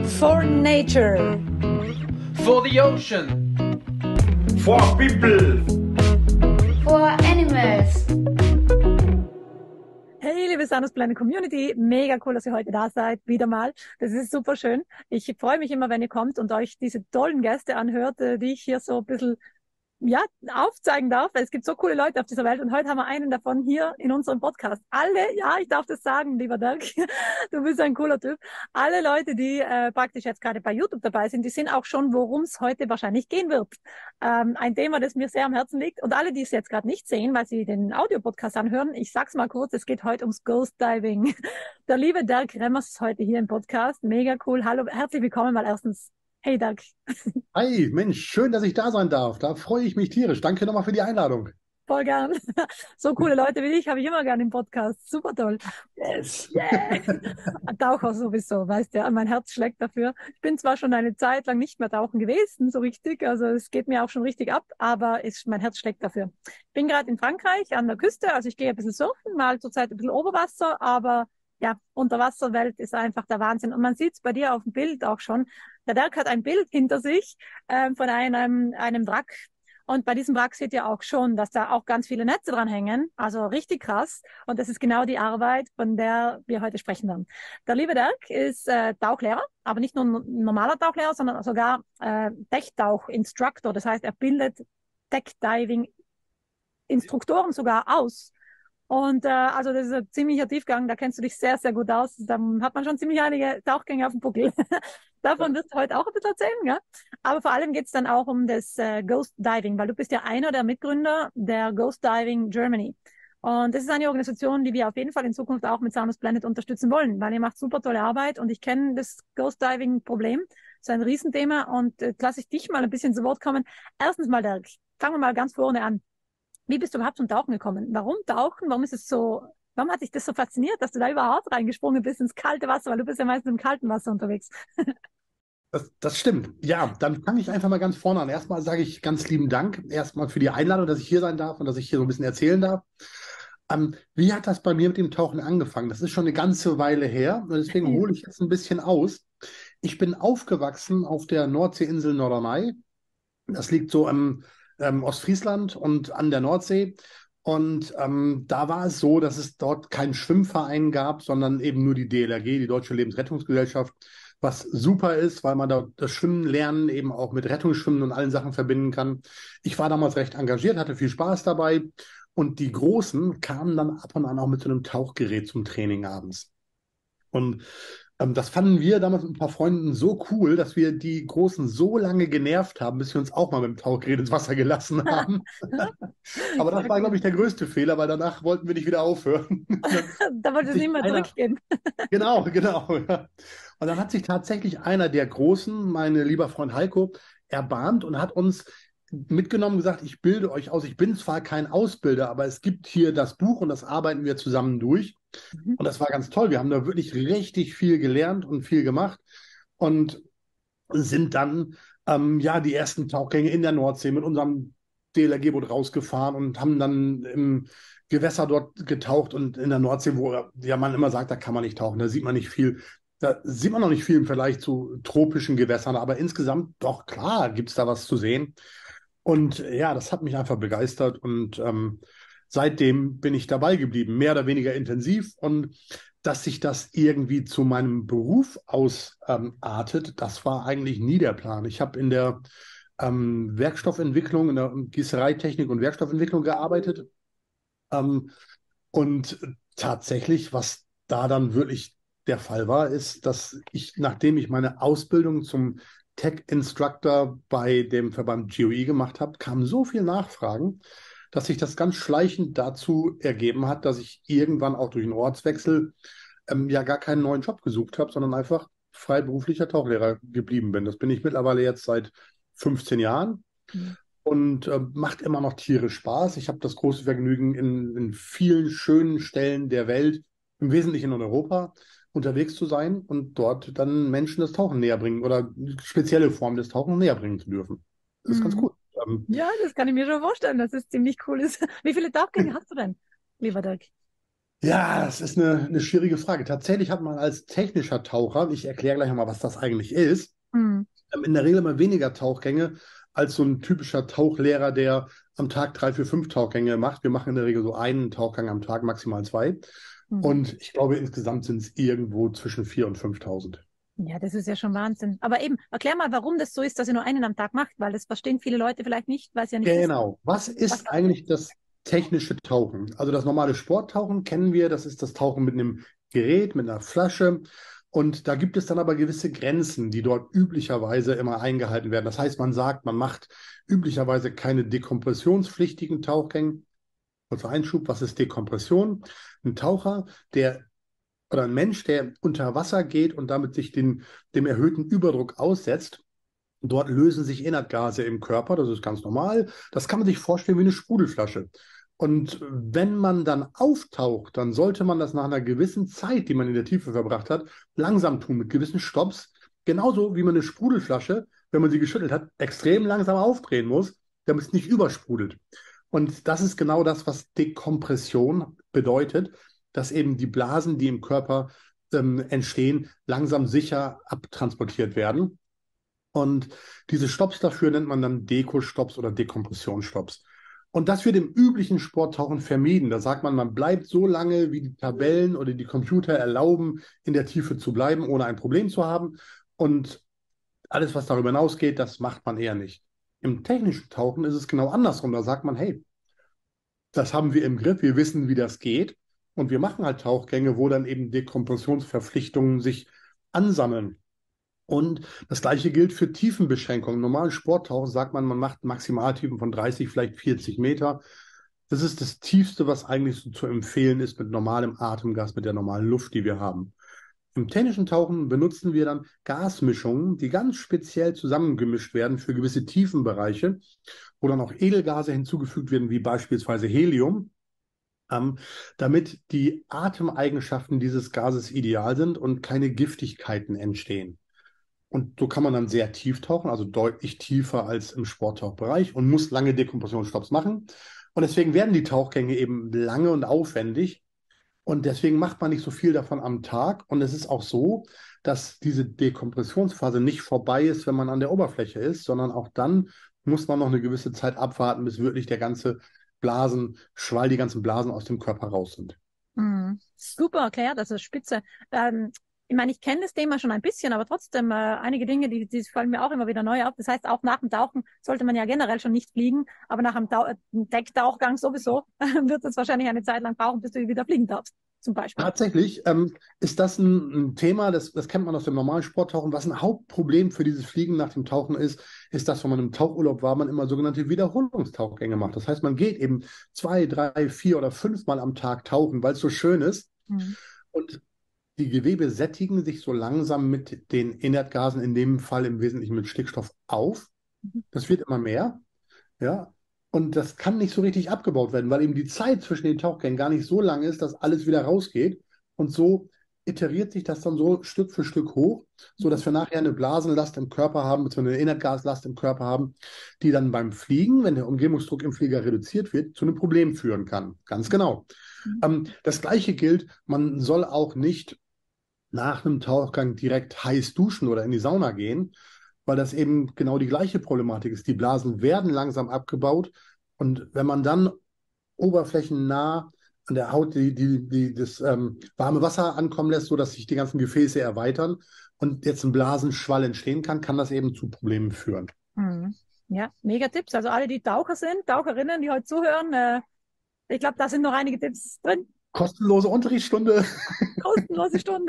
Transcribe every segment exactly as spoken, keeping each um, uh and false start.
For nature. For the ocean. For people. For animals. Hey, liebe Sanus Planet Community, mega cool, dass ihr heute da seid, wieder mal. Das ist super schön. Ich freue mich immer, wenn ihr kommt und euch diese tollen Gäste anhört, die ich hier so ein bisschen ja, aufzeigen darf. Es gibt so coole Leute auf dieser Welt und heute haben wir einen davon hier in unserem Podcast. Alle, ja, ich darf das sagen, lieber Dirk, du bist ein cooler Typ. Alle Leute, die äh, praktisch jetzt gerade bei YouTube dabei sind, die sind auch schon, worum es heute wahrscheinlich gehen wird. Ähm, ein Thema, das mir sehr am Herzen liegt. Und alle, die es jetzt gerade nicht sehen, weil sie den Audio-Podcast anhören, ich sag's mal kurz, es geht heute ums Ghost Diving. Der liebe Dirk Remmers ist heute hier im Podcast. Mega cool. Hallo, herzlich willkommen mal erstens. Hey, Dirk. Hi, Mensch, schön, dass ich da sein darf. Da freue ich mich tierisch. Danke nochmal für die Einladung. Voll gern. So coole Leute wie dich habe ich immer gern im Podcast. Super toll. Yes. Yeah. Taucher sowieso, weißt du, ja, mein Herz schlägt dafür. Ich bin zwar schon eine Zeit lang nicht mehr tauchen gewesen, so richtig, also es geht mir auch schon richtig ab, aber es, mein Herz schlägt dafür. Ich bin gerade in Frankreich an der Küste, also ich gehe ein bisschen surfen, mal zurzeit ein bisschen Oberwasser, aber ja, Unterwasserwelt ist einfach der Wahnsinn. Und man sieht es bei dir auf dem Bild auch schon. Der Dirk hat ein Bild hinter sich ähm, von einem, einem Wrack. Und bei diesem Wrack seht ihr auch schon, dass da auch ganz viele Netze dran hängen. Also richtig krass. Und das ist genau die Arbeit, von der wir heute sprechen werden. Der liebe Dirk ist äh, Tauchlehrer, aber nicht nur ein normaler Tauchlehrer, sondern sogar äh, Tech-Tauch-Instructor. Das heißt, er bildet Tech-Diving-Instruktoren sogar aus. Und äh, also das ist ein ziemlicher Tiefgang, da kennst du dich sehr, sehr gut aus. Da hat man schon ziemlich einige Tauchgänge auf dem Buckel. Davon wirst du heute auch ein bisschen erzählen, ja? Aber vor allem geht es dann auch um das äh, Ghost Diving, weil du bist ja einer der Mitgründer der Ghost Diving Germany. Und das ist eine Organisation, die wir auf jeden Fall in Zukunft auch mit Sanus Planet unterstützen wollen, weil ihr macht super tolle Arbeit und ich kenne das Ghost Diving Problem. Das ist ein Riesenthema und äh, lasse ich dich mal ein bisschen zu Wort kommen. Erstens mal, Dirk, fangen wir mal ganz vorne an. Wie bist du überhaupt zum Tauchen gekommen? Warum Tauchen? Warum ist es so, warum hat dich das so fasziniert, dass du da überhaupt reingesprungen bist ins kalte Wasser? Weil du bist ja meistens im kalten Wasser unterwegs. Das, das stimmt. Ja, dann fange ich einfach mal ganz vorne an. Erstmal sage ich ganz lieben Dank erstmal für die Einladung, dass ich hier sein darf und dass ich hier so ein bisschen erzählen darf. Ähm, wie hat das bei mir mit dem Tauchen angefangen? Das ist schon eine ganze Weile her und deswegen hole ich jetzt ein bisschen aus. Ich bin aufgewachsen auf der Nordseeinsel Norderney. Das liegt so am Ähm, Ostfriesland und an der Nordsee. Und ähm, da war es so, dass es dort keinen Schwimmverein gab, sondern eben nur die D L R G, die Deutsche Lebensrettungsgesellschaft, was super ist, weil man da das Schwimmen lernen eben auch mit Rettungsschwimmen und allen Sachen verbinden kann. Ich war damals recht engagiert, hatte viel Spaß dabei und die Großen kamen dann ab und an auch mit so einem Tauchgerät zum Training abends. Und Ähm, das fanden wir damals mit ein paar Freunden so cool, dass wir die Großen so lange genervt haben, bis wir uns auch mal mit dem Tauchgerät ins Wasser gelassen haben. Aber das war, glaube ich, der größte Fehler, weil danach wollten wir nicht wieder aufhören. Da wollte es nicht mehr einer... zurückgehen. Genau, genau. Ja. Und dann hat sich tatsächlich einer der Großen, mein lieber Freund Heiko, erbarmt und hat uns mitgenommen und gesagt, ich bilde euch aus. Ich bin zwar kein Ausbilder, aber es gibt hier das Buch und das arbeiten wir zusammen durch. Und das war ganz toll. Wir haben da wirklich richtig viel gelernt und viel gemacht und sind dann ähm, ja die ersten Tauchgänge in der Nordsee mit unserem D L R G-Boot rausgefahren und haben dann im Gewässer dort getaucht und in der Nordsee, wo ja man immer sagt, da kann man nicht tauchen, da sieht man nicht viel. Da sieht man noch nicht viel im Vergleich zu tropischen Gewässern, aber insgesamt doch klar gibt es da was zu sehen. Und ja, das hat mich einfach begeistert und ähm, seitdem bin ich dabei geblieben, mehr oder weniger intensiv. Und dass sich das irgendwie zu meinem Beruf ausartet, ähm, das war eigentlich nie der Plan. Ich habe in der ähm, Werkstoffentwicklung, in der Gießereitechnik und Werkstoffentwicklung gearbeitet. Ähm, und tatsächlich, was da dann wirklich der Fall war, ist, dass ich, nachdem ich meine Ausbildung zum Tech-Instructor bei dem Verband G O I gemacht habe, kamen so viele Nachfragen, dass sich das ganz schleichend dazu ergeben hat, dass ich irgendwann auch durch einen Ortswechsel ähm, ja gar keinen neuen Job gesucht habe, sondern einfach freiberuflicher Tauchlehrer geblieben bin. Das bin ich mittlerweile jetzt seit fünfzehn Jahren mhm. und äh, macht immer noch tierisch Spaß. Ich habe das große Vergnügen, in, in vielen schönen Stellen der Welt, im Wesentlichen in Europa, unterwegs zu sein und dort dann Menschen das Tauchen näher bringen oder spezielle Formen des Tauchen näher bringen zu dürfen. Das ist mhm. ganz cool. Ähm, ja, das kann ich mir schon vorstellen, dass es ziemlich cool ist. Wie viele Tauchgänge hast du denn, lieber Dirk? Ja, das ist eine, eine schwierige Frage. Tatsächlich hat man als technischer Taucher, ich erkläre gleich nochmal, was das eigentlich ist, Hm. ähm, in der Regel immer weniger Tauchgänge als so ein typischer Tauchlehrer, der am Tag drei, vier, fünf Tauchgänge macht. Wir machen in der Regel so einen Tauchgang am Tag, maximal zwei. Hm. Und ich glaube, insgesamt sind es irgendwo zwischen viertausend und fünftausend. Ja, das ist ja schon Wahnsinn. Aber eben, erklär mal, warum das so ist, dass ihr nur einen am Tag macht, weil das verstehen viele Leute vielleicht nicht, weil sie ja nicht wissen, Genau. Was was ist da ist. eigentlich das technische Tauchen? Also das normale Sporttauchen kennen wir, das ist das Tauchen mit einem Gerät, mit einer Flasche. Und da gibt es dann aber gewisse Grenzen, die dort üblicherweise immer eingehalten werden. Das heißt, man sagt, man macht üblicherweise keine dekompressionspflichtigen Tauchgänge. Kurzer Einschub, was ist Dekompression? Ein Taucher, der oder ein Mensch, der unter Wasser geht und damit sich den, dem erhöhten Überdruck aussetzt. Dort lösen sich Inhaltsgase im Körper, das ist ganz normal. Das kann man sich vorstellen wie eine Sprudelflasche. Und wenn man dann auftaucht, dann sollte man das nach einer gewissen Zeit, die man in der Tiefe verbracht hat, langsam tun, mit gewissen Stopps. Genauso wie man eine Sprudelflasche, wenn man sie geschüttelt hat, extrem langsam aufdrehen muss, damit es nicht übersprudelt. Und das ist genau das, was Dekompression bedeutet, dass eben die Blasen, die im Körper ähm, entstehen, langsam sicher abtransportiert werden. Und diese Stopps dafür nennt man dann Deko-Stopps oder Dekompressionsstopps. Und das wird im üblichen Sporttauchen vermieden. Da sagt man, man bleibt so lange, wie die Tabellen oder die Computer erlauben, in der Tiefe zu bleiben, ohne ein Problem zu haben. Und alles, was darüber hinausgeht, das macht man eher nicht. Im technischen Tauchen ist es genau andersrum. Da sagt man, hey, das haben wir im Griff, wir wissen, wie das geht. Und wir machen halt Tauchgänge, wo dann eben Dekompressionsverpflichtungen sich ansammeln. Und das Gleiche gilt für Tiefenbeschränkungen. Im normalen Sporttauchen sagt man, man macht Maximaltiefen von dreißig, vielleicht vierzig Meter. Das ist das Tiefste, was eigentlich so zu empfehlen ist mit normalem Atemgas, mit der normalen Luft, die wir haben. Im technischen Tauchen benutzen wir dann Gasmischungen, die ganz speziell zusammengemischt werden für gewisse Tiefenbereiche, wo dann auch Edelgase hinzugefügt werden, wie beispielsweise Helium, ähm, damit die Atemeigenschaften dieses Gases ideal sind und keine Giftigkeiten entstehen. Und so kann man dann sehr tief tauchen, also deutlich tiefer als im Sporttauchbereich und muss lange Dekompressionsstopps machen. Und deswegen werden die Tauchgänge eben lange und aufwendig. Und deswegen macht man nicht so viel davon am Tag. Und es ist auch so, dass diese Dekompressionsphase nicht vorbei ist, wenn man an der Oberfläche ist, sondern auch dann muss man noch eine gewisse Zeit abwarten, bis wirklich der ganze Blasenschwall, die ganzen Blasen aus dem Körper raus sind. Mhm. Super erklärt, also spitze. Ähm, ich meine, ich kenne das Thema schon ein bisschen, aber trotzdem äh, einige Dinge, die, die fallen mir auch immer wieder neu auf. Das heißt, auch nach dem Tauchen sollte man ja generell schon nicht fliegen, aber nach einem Tau Decktauchgang sowieso wird es wahrscheinlich eine Zeit lang brauchen, bis du wieder fliegen darfst, zum Beispiel. Tatsächlich ähm, ist das ein, ein Thema, das, das kennt man aus dem normalen Sporttauchen. Was ein Hauptproblem für dieses Fliegen nach dem Tauchen ist, ist, dass wenn man im Tauchurlaub war, man immer sogenannte Wiederholungstauchgänge macht. Das heißt, man geht eben zwei, drei, vier oder fünfmal am Tag tauchen, weil es so schön ist. Mhm. Und die Gewebe sättigen sich so langsam mit den Inertgasen, in dem Fall im Wesentlichen mit Stickstoff, auf. Das wird immer mehr. Ja. Und das kann nicht so richtig abgebaut werden, weil eben die Zeit zwischen den Tauchgängen gar nicht so lang ist, dass alles wieder rausgeht. Und so iteriert sich das dann so Stück für Stück hoch, sodass wir nachher eine Blasenlast im Körper haben, beziehungsweise eine Inertgaslast im Körper haben, die dann beim Fliegen, wenn der Umgebungsdruck im Flieger reduziert wird, zu einem Problem führen kann. Ganz genau. Mhm. Ähm, das Gleiche gilt, man soll auch nicht nach einem Tauchgang direkt heiß duschen oder in die Sauna gehen, weil das eben genau die gleiche Problematik ist. Die Blasen werden langsam abgebaut und wenn man dann oberflächennah an der Haut die, die, die, das ähm, warme Wasser ankommen lässt, sodass sich die ganzen Gefäße erweitern und jetzt ein Blasenschwall entstehen kann, kann das eben zu Problemen führen. Mhm. Ja, mega Tipps. Also alle, die Taucher sind, Taucherinnen, die heute zuhören, äh, ich glaube, da sind noch einige Tipps drin. Kostenlose Unterrichtsstunde. Kostenlose Stunde.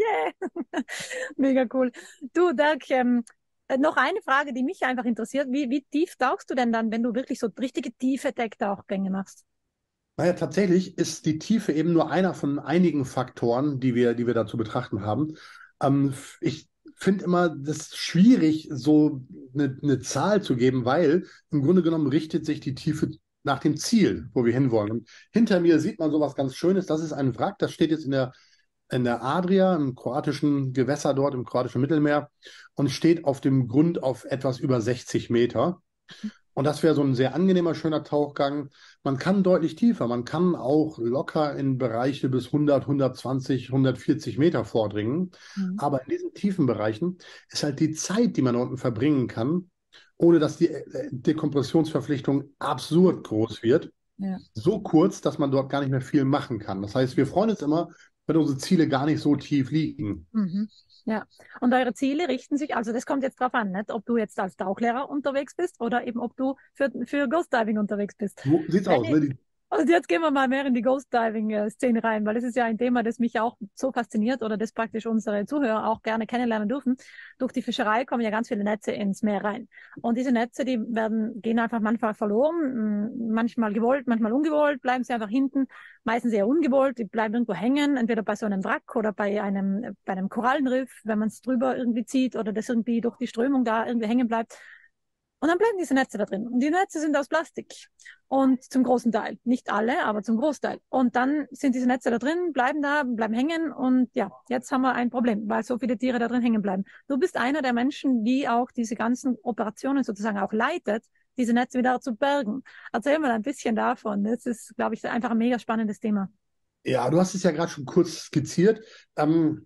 Yeah. Mega cool. Du, Dirk, ähm, noch eine Frage, die mich einfach interessiert. Wie, wie tief tauchst du denn dann, wenn du wirklich so richtige tiefe Decktauchgänge machst? Naja, tatsächlich ist die Tiefe eben nur einer von einigen Faktoren, die wir, die wir da zu betrachten haben. Ähm, ich finde immer das schwierig, so eine, eine Zahl zu geben, weil im Grunde genommen richtet sich die Tiefe nach dem Ziel, wo wir hinwollen. Und hinter mir sieht man sowas ganz Schönes. Das ist ein Wrack, das steht jetzt in der, in der Adria, im kroatischen Gewässer dort, im kroatischen Mittelmeer und steht auf dem Grund auf etwas über sechzig Meter. Und das wäre so ein sehr angenehmer, schöner Tauchgang. Man kann deutlich tiefer. Man kann auch locker in Bereiche bis hundert, hundertzwanzig, hundertvierzig Meter vordringen. Mhm. Aber in diesen tiefen Bereichen ist halt die Zeit, die man da unten verbringen kann, ohne dass die äh, Dekompressionsverpflichtung absurd groß wird, Ja. so kurz, dass man dort gar nicht mehr viel machen kann. Das heißt, wir freuen uns immer, wenn unsere Ziele gar nicht so tief liegen. Mhm. Ja, und eure Ziele richten sich, also das kommt jetzt drauf an, nicht? Ob du jetzt als Tauchlehrer unterwegs bist oder eben ob du für, für Ghost Diving unterwegs bist. So sieht's Wenn aus. ich, Ne? Die, also jetzt gehen wir mal mehr in die Ghost Diving-Szene rein, weil das ist ja ein Thema, das mich auch so fasziniert oder das praktisch unsere Zuhörer auch gerne kennenlernen dürfen. Durch die Fischerei kommen ja ganz viele Netze ins Meer rein. Und diese Netze, die werden, gehen einfach manchmal verloren, manchmal gewollt, manchmal ungewollt, bleiben sie einfach hinten, meistens eher ungewollt, die bleiben irgendwo hängen, entweder bei so einem Wrack oder bei einem, bei einem Korallenriff, wenn man es drüber irgendwie zieht oder das irgendwie durch die Strömung da irgendwie hängen bleibt. Und dann bleiben diese Netze da drin. Und die Netze sind aus Plastik. Und zum großen Teil. Nicht alle, aber zum Großteil. Und dann sind diese Netze da drin, bleiben da, bleiben hängen. Und ja, jetzt haben wir ein Problem, weil so viele Tiere da drin hängen bleiben. Du bist einer der Menschen, die auch diese ganzen Operationen sozusagen auch leitet, diese Netze wieder zu bergen. Erzähl mal ein bisschen davon. Das ist, glaube ich, einfach ein mega spannendes Thema. ja, du hast es ja gerade schon kurz skizziert. Ähm,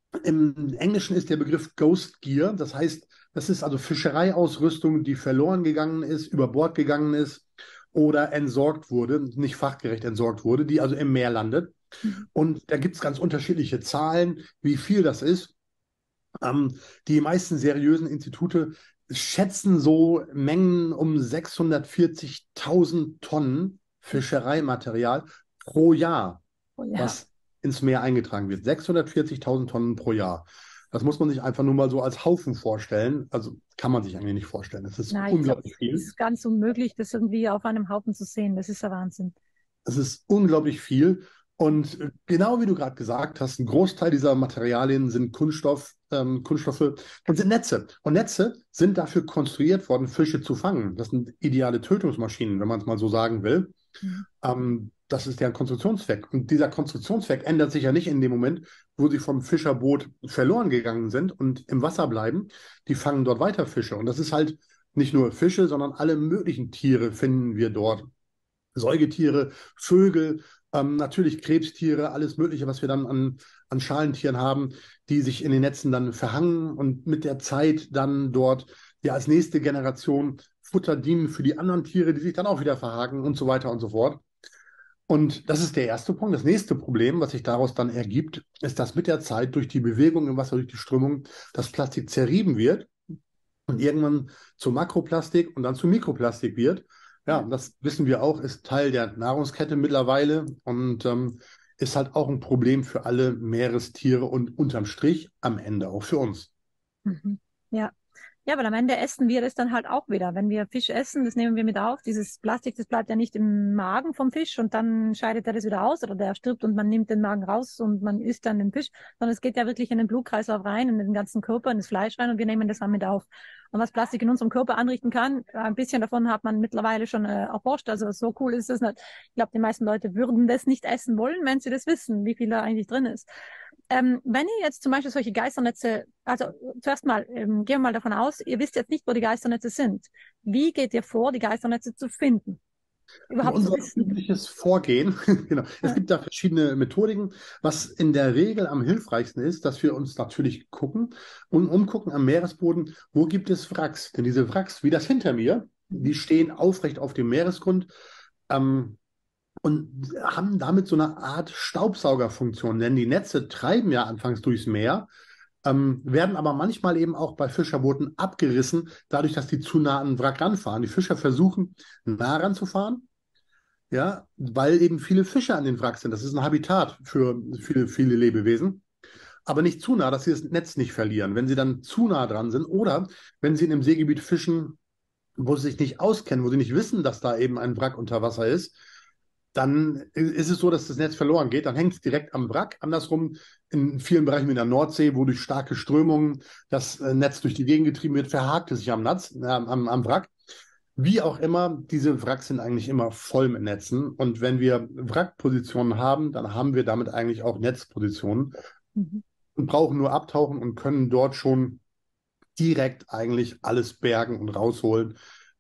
Im Englischen ist der Begriff Ghost Gear. Das heißt, das ist also Fischereiausrüstung, die verloren gegangen ist, über Bord gegangen ist oder entsorgt wurde, nicht fachgerecht entsorgt wurde, die also im Meer landet. Mhm. Und da gibt es ganz unterschiedliche Zahlen, wie viel das ist. Ähm, die meisten seriösen Institute schätzen so Mengen um sechshundertvierzigtausend Tonnen Fischereimaterial pro Jahr, Oh ja. was ins Meer eingetragen wird. sechshundertvierzigtausend Tonnen pro Jahr. Das muss man sich einfach nur mal so als Haufen vorstellen. Also kann man sich eigentlich nicht vorstellen. Das ist Nein, ich glaube, unglaublich es viel. ist ganz unmöglich, das irgendwie auf einem Haufen zu sehen. Das ist der Wahnsinn. Es ist unglaublich viel. Und äh, genau wie du gerade gesagt hast, ein Großteil dieser Materialien sind Kunststoff, ähm, Kunststoffe und sind Netze. Und Netze sind dafür konstruiert worden, Fische zu fangen. Das sind ideale Tötungsmaschinen, wenn man es mal so sagen will. Mhm. Ähm, das ist deren Konstruktionszweck. Und dieser Konstruktionszweck ändert sich ja nicht in dem Moment, wo sie vom Fischerboot verloren gegangen sind und im Wasser bleiben. Die fangen dort weiter Fische. Und das ist halt nicht nur Fische, sondern alle möglichen Tiere finden wir dort. Säugetiere, Vögel, ähm, natürlich Krebstiere, alles Mögliche, was wir dann an, an Schalentieren haben, die sich in den Netzen dann verhangen und mit der Zeit dann dort ja als nächste Generation Futter dienen für die anderen Tiere, die sich dann auch wieder verhaken und so weiter und so fort. Und das ist der erste Punkt. Das nächste Problem, was sich daraus dann ergibt, ist, dass mit der Zeit durch die Bewegung im Wasser, durch die Strömung, das Plastik zerrieben wird und irgendwann zu Makroplastik und dann zu Mikroplastik wird. Ja, das wissen wir auch, ist Teil der Nahrungskette mittlerweile und ähm, ist halt auch ein Problem für alle Meerestiere und unterm Strich am Ende auch für uns. Mhm. Ja. Ja, weil am Ende essen wir das dann halt auch wieder. Wenn wir Fisch essen, das nehmen wir mit auf. Dieses Plastik, das bleibt ja nicht im Magen vom Fisch und dann scheidet er das wieder aus oder der stirbt und man nimmt den Magen raus und man isst dann den Fisch, sondern es geht ja wirklich in den Blutkreislauf rein, in den ganzen Körper, in das Fleisch rein und wir nehmen das dann mit auf. Und was Plastik in unserem Körper anrichten kann, ein bisschen davon hat man mittlerweile schon äh, erforscht. Also so cool ist das nicht. Ich glaube, die meisten Leute würden das nicht essen wollen, wenn sie das wissen, wie viel da eigentlich drin ist. Ähm, wenn ihr jetzt zum Beispiel solche Geisternetze, also zuerst mal, ähm, gehen wir mal davon aus, ihr wisst jetzt nicht, wo die Geisternetze sind. Wie geht ihr vor, die Geisternetze zu finden? Überhaupt zu Unser wissen. übliches Vorgehen, genau. Es Ja. gibt da verschiedene Methodiken. Was in der Regel am hilfreichsten ist, dass wir uns natürlich gucken und umgucken am Meeresboden, wo gibt es Wracks? Denn diese Wracks, wie das hinter mir, die stehen aufrecht auf dem Meeresgrund ähm, und haben damit so eine Art Staubsaugerfunktion. Denn die Netze treiben ja anfangs durchs Meer, ähm, werden aber manchmal eben auch bei Fischerbooten abgerissen, dadurch, dass die zu nah an den Wrack ranfahren. Die Fischer versuchen, nah ranzufahren, ja, weil eben viele Fische an den Wracks sind. Das ist ein Habitat für viele, viele Lebewesen. Aber nicht zu nah, dass sie das Netz nicht verlieren. Wenn sie dann zu nah dran sind oder wenn sie in einem Seegebiet fischen, wo sie sich nicht auskennen, wo sie nicht wissen, dass da eben ein Wrack unter Wasser ist, dann ist es so, dass das Netz verloren geht. Dann hängt es direkt am Wrack. Andersrum in vielen Bereichen wie in der Nordsee, wo durch starke Strömungen das äh, Netz durch die Gegend getrieben wird, verhakt es sich am, Netz, äh, am, am Wrack. Wie auch immer, diese Wracks sind eigentlich immer voll mit Netzen. Und wenn wir Wrackpositionen haben, dann haben wir damit eigentlich auch Netzpositionen Mhm. und brauchen nur abtauchen und können dort schon direkt eigentlich alles bergen und rausholen,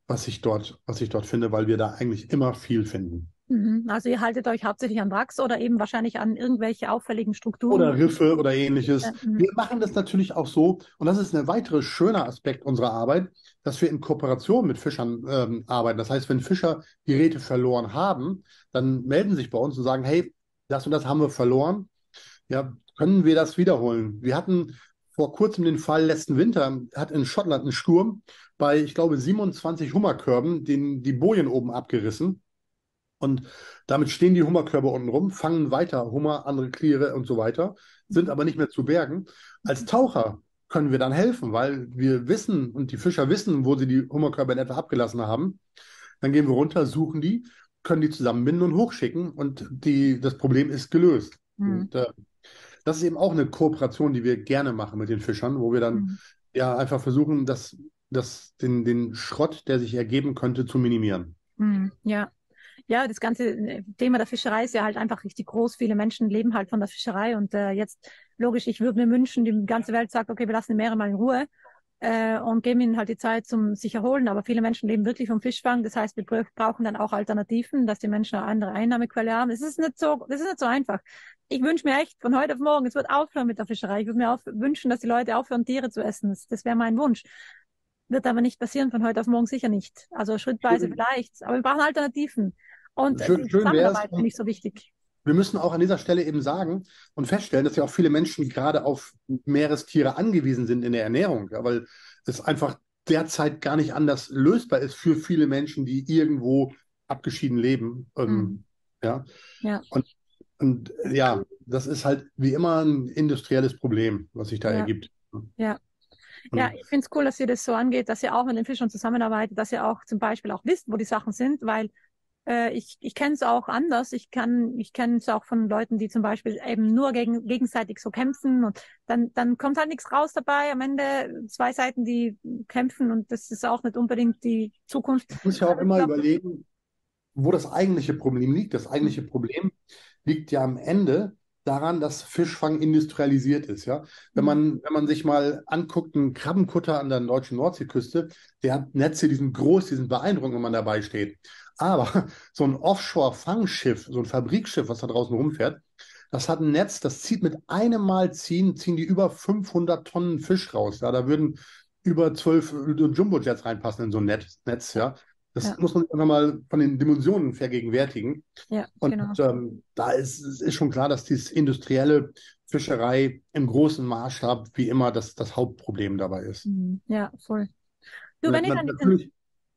was ich dort, was ich dort finde, weil wir da eigentlich immer viel finden. Mhm. Also ihr haltet euch hauptsächlich an Wracks oder eben wahrscheinlich an irgendwelche auffälligen Strukturen? Oder Riffe oder ähnliches. Äh, mhm. Wir machen das natürlich auch so, und das ist ein weiterer schöner Aspekt unserer Arbeit, dass wir in Kooperation mit Fischern ähm, arbeiten. Das heißt, wenn Fischer Geräte verloren haben, dann melden sich bei uns und sagen, hey, das und das haben wir verloren. Ja, können wir das wiederholen? Wir hatten vor kurzem den Fall, letzten Winter hat in Schottland ein Sturm bei, ich glaube, siebenundzwanzig Hummerkörben den, die Bojen oben abgerissen. Und damit stehen die Hummerkörbe unten rum, fangen weiter Hummer, andere Kliere und so weiter, sind aber nicht mehr zu bergen. Als Taucher können wir dann helfen, weil wir wissen und die Fischer wissen, wo sie die Hummerkörbe in etwa abgelassen haben. Dann gehen wir runter, suchen die, können die zusammenbinden und hochschicken und die, das Problem ist gelöst. Mhm. Und, äh, das ist eben auch eine Kooperation, die wir gerne machen mit den Fischern, wo wir dann Mhm. ja einfach versuchen, das, das, den, den Schrott, der sich ergeben könnte, zu minimieren. Mhm. Ja. Ja, das ganze Thema der Fischerei ist ja halt einfach richtig groß. Viele Menschen leben halt von der Fischerei und äh, jetzt, logisch, ich würde mir wünschen, die ganze Welt sagt, okay, wir lassen die Meere mal in Ruhe äh, und geben ihnen halt die Zeit zum sich erholen. Aber viele Menschen leben wirklich vom Fischfang. Das heißt, wir brauchen dann auch Alternativen, dass die Menschen eine andere Einnahmequelle haben. Es ist nicht so, das ist nicht so einfach. Ich wünsche mir echt von heute auf morgen, es wird aufhören mit der Fischerei. Ich würde mir auch wünschen, dass die Leute aufhören, Tiere zu essen. Das, das wäre mein Wunsch. Wird aber nicht passieren, von heute auf morgen sicher nicht. Also schrittweise Schön, vielleicht. Aber wir brauchen Alternativen. Und äh, schön, die schön wäre es. Zusammenarbeit finde ich so wichtig. Wir müssen auch an dieser Stelle eben sagen und feststellen, dass ja auch viele Menschen gerade auf Meerestiere angewiesen sind in der Ernährung, ja, weil es einfach derzeit gar nicht anders lösbar ist für viele Menschen, die irgendwo abgeschieden leben. Ähm, Mhm. ja. Ja, Und, und äh, ja, das ist halt wie immer ein industrielles Problem, was sich da ja, ergibt. ja. Ja, Und ich finde es cool, dass ihr das so angeht, dass ihr auch mit den Fischern zusammenarbeitet, dass ihr auch zum Beispiel auch wisst, wo die Sachen sind, weil äh, ich, ich kenne es auch anders. Ich kann, ich kenne es auch von Leuten, die zum Beispiel eben nur gegen, gegenseitig so kämpfen und dann, dann kommt halt nichts raus dabei. Am Ende zwei Seiten, die kämpfen und das ist auch nicht unbedingt die Zukunft. man muss ja auch Also ich immer glaube, überlegen, wo das eigentliche Problem liegt. Das eigentliche Problem liegt ja am Ende daran, dass Fischfang industrialisiert ist. Ja? Wenn man, wenn man sich mal anguckt, ein Krabbenkutter an der deutschen Nordseeküste, der hat Netze, die sind groß, die sind beeindruckend, wenn man dabei steht. Aber so ein Offshore-Fangschiff, so ein Fabrikschiff, was da draußen rumfährt, das hat ein Netz, das zieht mit einem Mal ziehen, ziehen die über fünfhundert Tonnen Fisch raus. Ja? Da würden über zwölf Jumbo-Jets reinpassen in so ein Netz, Netz, ja. Das ja, muss man sich einfach mal von den Dimensionen vergegenwärtigen. ja, Und genau. ähm, da ist es ist schon klar, dass diese industrielle Fischerei im großen Maßstab wie immer das, das Hauptproblem dabei ist. Mhm. Ja, voll. Du, Na, wenn ihr na, dann diesen, natürlich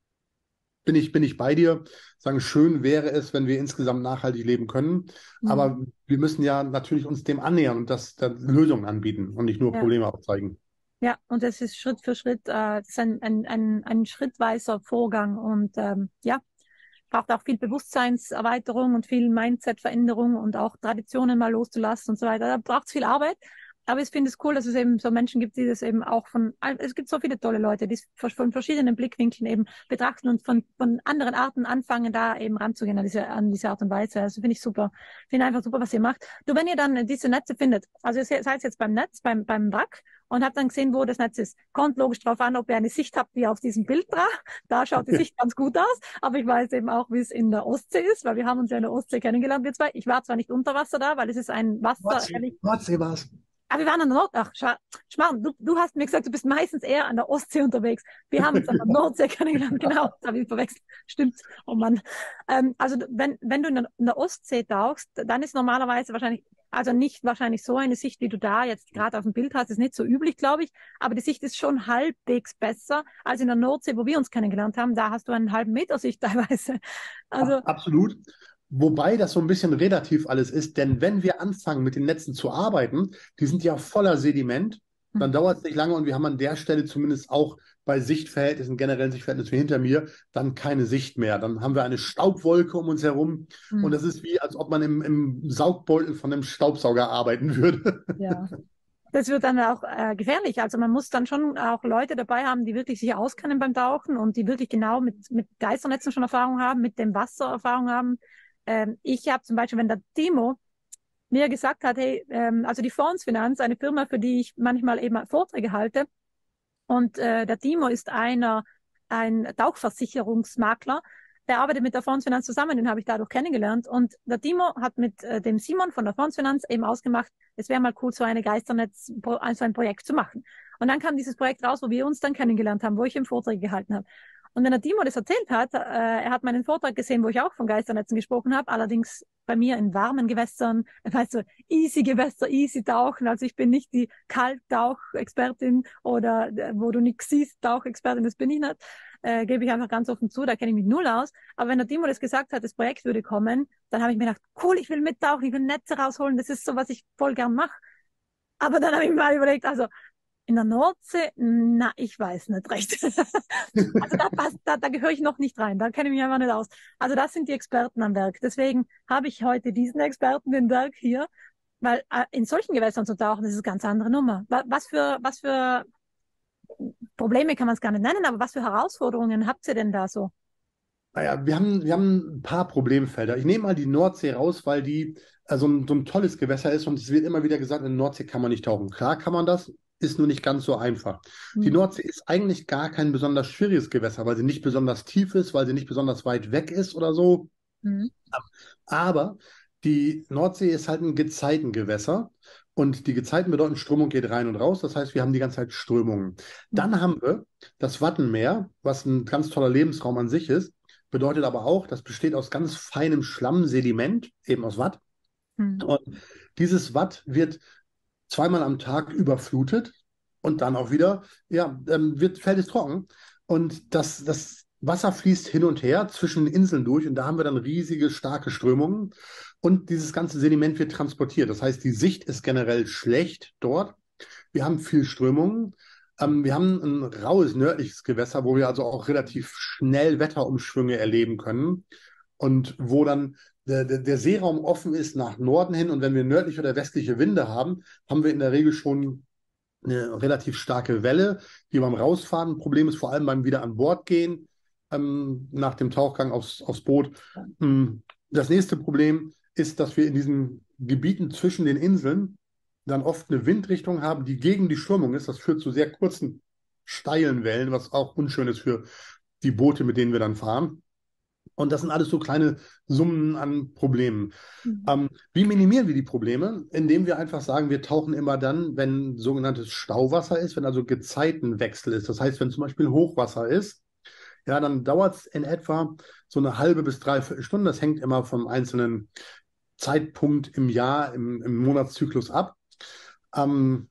bin ich, bin ich bei dir. Sagen, schön wäre es, wenn wir insgesamt nachhaltig leben können. Mhm. Aber wir müssen ja natürlich uns dem annähern und das, das Lösungen anbieten und nicht nur ja. Probleme aufzeigen. Ja, und das ist Schritt für Schritt, äh, das ist ein, ein, ein, ein schrittweiser Vorgang und ähm, ja, braucht auch viel Bewusstseinserweiterung und viel Mindset-Veränderung und auch Traditionen mal loszulassen und so weiter. Da braucht es viel Arbeit. Aber ich finde es cool, dass es eben so Menschen gibt, die das eben auch von, es gibt so viele tolle Leute, die es von verschiedenen Blickwinkeln eben betrachten und von, von anderen Arten anfangen, da eben ranzugehen an diese, an diese Art und Weise. Also finde ich super. Finde einfach super, was ihr macht. Du, wenn ihr dann diese Netze findet, also ihr seid jetzt beim Netz, beim, beim Wrack und habt dann gesehen, wo das Netz ist. Kommt logisch drauf an, ob ihr eine Sicht habt, wie auf diesem Bild da. Da schaut die Sicht ganz gut aus. Aber ich weiß eben auch, wie es in der Ostsee ist, weil wir haben uns ja in der Ostsee kennengelernt, wir zwei. Ich war zwar nicht unter Wasser da, weil es ist ein Wasser, Nordsee, Nordsee war es. aber wir waren an der Nord... Ach, Schmarrn, du, du hast mir gesagt, du bist meistens eher an der Ostsee unterwegs. Wir haben uns an der Nordsee kennengelernt. Genau, das habe ich verwechselt. Stimmt. Oh Mann. Ähm, also wenn, wenn du in der, in der Ostsee tauchst, dann ist normalerweise wahrscheinlich, also nicht wahrscheinlich so eine Sicht, wie du da jetzt gerade auf dem Bild hast, ist nicht so üblich, glaube ich. Aber die Sicht ist schon halbwegs besser als in der Nordsee, wo wir uns kennengelernt haben. Da hast du einen halben Meter Sicht teilweise. Also, Absolut. Wobei das so ein bisschen relativ alles ist, denn wenn wir anfangen, mit den Netzen zu arbeiten, die sind ja voller Sediment, dann dauert es nicht lange und wir haben an der Stelle zumindest auch bei Sichtverhältnissen, generellen Sichtverhältnissen wie hinter mir, dann keine Sicht mehr. Dann haben wir eine Staubwolke um uns herum und das ist wie, als ob man im, im Saugbeutel von einem Staubsauger arbeiten würde. ja. Das wird dann auch äh, gefährlich. Also man muss dann schon auch Leute dabei haben, die wirklich sich auskennen beim Tauchen und die wirklich genau mit, mit Geisternetzen schon Erfahrung haben, mit dem Wasser Erfahrung haben. Ähm, ich habe zum Beispiel, wenn der Timo mir gesagt hat, hey, ähm, also die Fondsfinanz, eine Firma, für die ich manchmal eben Vorträge halte, und äh, der Timo ist einer, ein Tauchversicherungsmakler, der arbeitet mit der Fondsfinanz zusammen, den habe ich dadurch kennengelernt. Und der Timo hat mit äh, dem Simon von der Fondsfinanz eben ausgemacht, es wäre mal cool, so eine Geisternetz, so ein Projekt zu machen. Und dann kam dieses Projekt raus, wo wir uns dann kennengelernt haben, wo ich ihm Vorträge gehalten habe. Und wenn der Timo das erzählt hat, äh, er hat meinen Vortrag gesehen, wo ich auch von Geisternetzen gesprochen habe, allerdings bei mir in warmen Gewässern, weißt du, easy Gewässer, easy tauchen. Also ich bin nicht die Kalttauchexpertin oder äh, wo du nichts siehst, Tauchexpertin, das bin ich nicht. Äh, gebe ich einfach ganz offen zu, da kenne ich mich null aus. Aber wenn der Timo das gesagt hat, das Projekt würde kommen, dann habe ich mir gedacht, cool, ich will mittauchen, ich will Netze rausholen, das ist so, was ich voll gern mache. Aber dann habe ich mir mal überlegt, also in der Nordsee, na, ich weiß nicht recht. Also da passt, da, da gehöre ich noch nicht rein, da kenne ich mich einfach nicht aus. Also das sind die Experten am Werk. Deswegen habe ich heute diesen Experten, den Dirk, hier, weil äh, in solchen Gewässern zu tauchen, das ist eine ganz andere Nummer. Was für, was für Probleme kann man es gar nicht nennen, aber was für Herausforderungen habt ihr denn da so? Naja, wir haben, wir haben ein paar Problemfelder. Ich nehme mal die Nordsee raus, weil die also ein, so ein tolles Gewässer ist und es wird immer wieder gesagt, in der Nordsee kann man nicht tauchen. Klar kann man das, ist nur nicht ganz so einfach. Die Nordsee ist eigentlich gar kein besonders schwieriges Gewässer, weil sie nicht besonders tief ist, weil sie nicht besonders weit weg ist oder so. Mhm. Aber die Nordsee ist halt ein Gezeitengewässer und die Gezeiten bedeuten, Strömung geht rein und raus. Das heißt, wir haben die ganze Zeit Strömungen. Dann haben wir das Wattenmeer, was ein ganz toller Lebensraum an sich ist, bedeutet aber auch, das besteht aus ganz feinem Schlammsediment, eben aus Watt. Mhm. Und dieses Watt wird zweimal am Tag überflutet und dann auch wieder, ja, ähm, wird, fällt es trocken. Und das, das Wasser fließt hin und her zwischen den Inseln durch und da haben wir dann riesige, starke Strömungen. Und dieses ganze Sediment wird transportiert. Das heißt, die Sicht ist generell schlecht dort. Wir haben viel Strömungen. Ähm, wir haben ein raues nördliches Gewässer, wo wir also auch relativ schnell Wetterumschwünge erleben können. Und wo dann der, der, der Seeraum offen ist nach Norden hin. Und wenn wir nördliche oder westliche Winde haben, haben wir in der Regel schon eine relativ starke Welle, die beim Rausfahren ein Problem ist, vor allem beim wieder an Bord gehen, ähm, nach dem Tauchgang aufs, aufs Boot. Das nächste Problem ist, dass wir in diesen Gebieten zwischen den Inseln dann oft eine Windrichtung haben, die gegen die Strömung ist. Das führt zu sehr kurzen, steilen Wellen, was auch unschön ist für die Boote, mit denen wir dann fahren. Und das sind alles so kleine Summen an Problemen. Mhm. Ähm, wie minimieren wir die Probleme? Indem wir einfach sagen, wir tauchen immer dann, wenn sogenanntes Stauwasser ist, wenn also Gezeitenwechsel ist. Das heißt, wenn zum Beispiel Hochwasser ist, ja, dann dauert es in etwa so eine halbe bis dreiviertel Stunde. Das hängt immer vom einzelnen Zeitpunkt im Jahr, im, im Monatszyklus ab, ähm,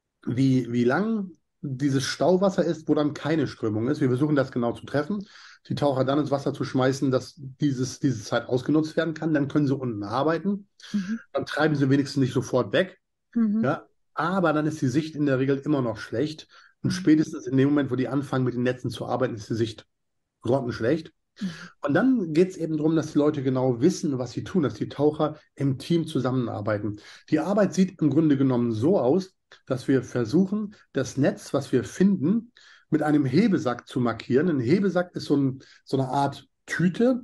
wie, wie lang dieses Stauwasser ist, wo dann keine Strömung ist. Wir versuchen das genau zu treffen, die Taucher dann ins Wasser zu schmeißen, dass dieses, diese Zeit ausgenutzt werden kann. Dann können sie unten arbeiten. Mhm. Dann treiben sie wenigstens nicht sofort weg. Mhm. Ja, aber dann ist die Sicht in der Regel immer noch schlecht. Und spätestens in dem Moment, wo die anfangen, mit den Netzen zu arbeiten, ist die Sicht grottenschlecht. Mhm. Und dann geht es eben darum, dass die Leute genau wissen, was sie tun, dass die Taucher im Team zusammenarbeiten. Die Arbeit sieht im Grunde genommen so aus, dass wir versuchen, das Netz, was wir finden, mit einem Hebesack zu markieren. Ein Hebesack ist so, ein, so eine Art Tüte,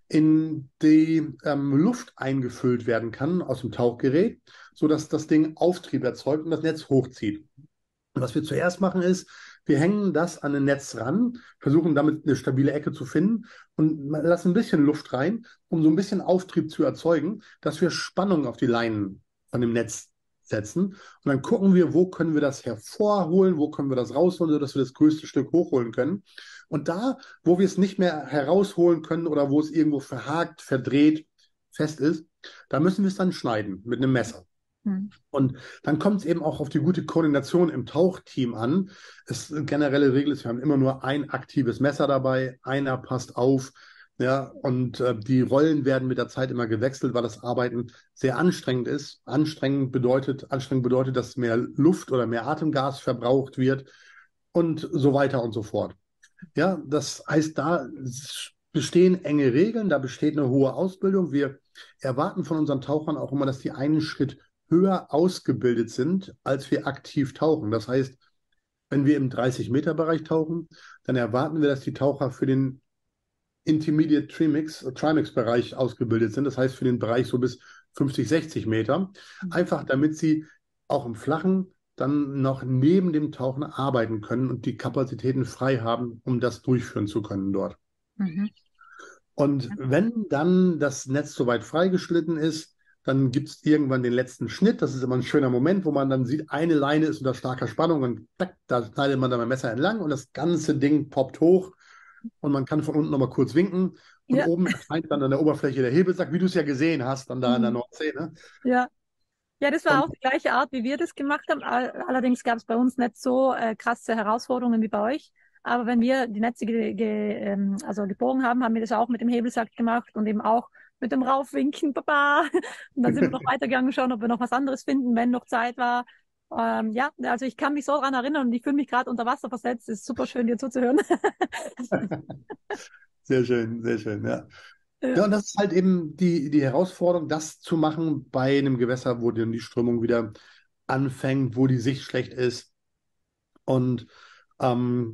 in die ähm, Luft eingefüllt werden kann aus dem Tauchgerät, sodass das Ding Auftrieb erzeugt und das Netz hochzieht. Und was wir zuerst machen ist, wir hängen das an ein Netz ran, versuchen damit eine stabile Ecke zu finden und lassen ein bisschen Luft rein, um so ein bisschen Auftrieb zu erzeugen, dass wir Spannung auf die Leinen von dem Netz setzen. Und dann gucken wir, wo können wir das hervorholen, wo können wir das rausholen, sodass wir das größte Stück hochholen können. Und da, wo wir es nicht mehr herausholen können oder wo es irgendwo verhakt, verdreht, fest ist, da müssen wir es dann schneiden mit einem Messer. Mhm. Und dann kommt es eben auch auf die gute Koordination im Tauchteam an. Es eine generelle Regel ist, wir haben immer nur ein aktives Messer dabei, einer passt auf, ja, und äh, die Rollen werden mit der Zeit immer gewechselt, weil das Arbeiten sehr anstrengend ist. Anstrengend bedeutet, anstrengend bedeutet, dass mehr Luft oder mehr Atemgas verbraucht wird und so weiter und so fort. Ja, das heißt, da bestehen enge Regeln, da besteht eine hohe Ausbildung. Wir erwarten von unseren Tauchern auch immer, dass die einen Schritt höher ausgebildet sind, als wir aktiv tauchen. Das heißt, wenn wir im dreißig-Meter-Bereich tauchen, dann erwarten wir, dass die Taucher für den Intermediate Trimix, Trimix-Bereich ausgebildet sind. Das heißt, für den Bereich so bis fünfzig, sechzig Meter. Einfach damit sie auch im flachen dann noch neben dem Tauchen arbeiten können und die Kapazitäten frei haben, um das durchführen zu können dort. Mhm. Und wenn dann das Netz soweit freigeschlitten ist, dann gibt es irgendwann den letzten Schnitt. Das ist immer ein schöner Moment, wo man dann sieht, eine Leine ist unter starker Spannung und tack, da schneidet man dann mit dem Messer entlang und das ganze Ding poppt hoch und man kann von unten nochmal kurz winken. Und Ja. oben erscheint dann an der Oberfläche der Hebelsack, wie du es ja gesehen hast, dann da in der Mhm. Nordsee. Ne? Ja. Ja, das war Und auch die gleiche Art, wie wir das gemacht haben. All- Allerdings gab es bei uns nicht so äh, krasse Herausforderungen wie bei euch. Aber wenn wir die Netze ge ge ähm, also gebogen haben, haben wir das auch mit dem Hebelsack gemacht und eben auch mit dem Raufwinken, Papa. Und dann sind wir noch weitergegangen, schauen, ob wir noch was anderes finden, wenn noch Zeit war. Ähm, ja, also ich kann mich so dran erinnern und ich fühle mich gerade unter Wasser versetzt. Es ist super schön, dir zuzuhören. sehr schön, sehr schön, ja. Ja, Ja. und das ist halt eben die, die Herausforderung, das zu machen bei einem Gewässer, wo dann die Strömung wieder anfängt, wo die Sicht schlecht ist. Und ähm,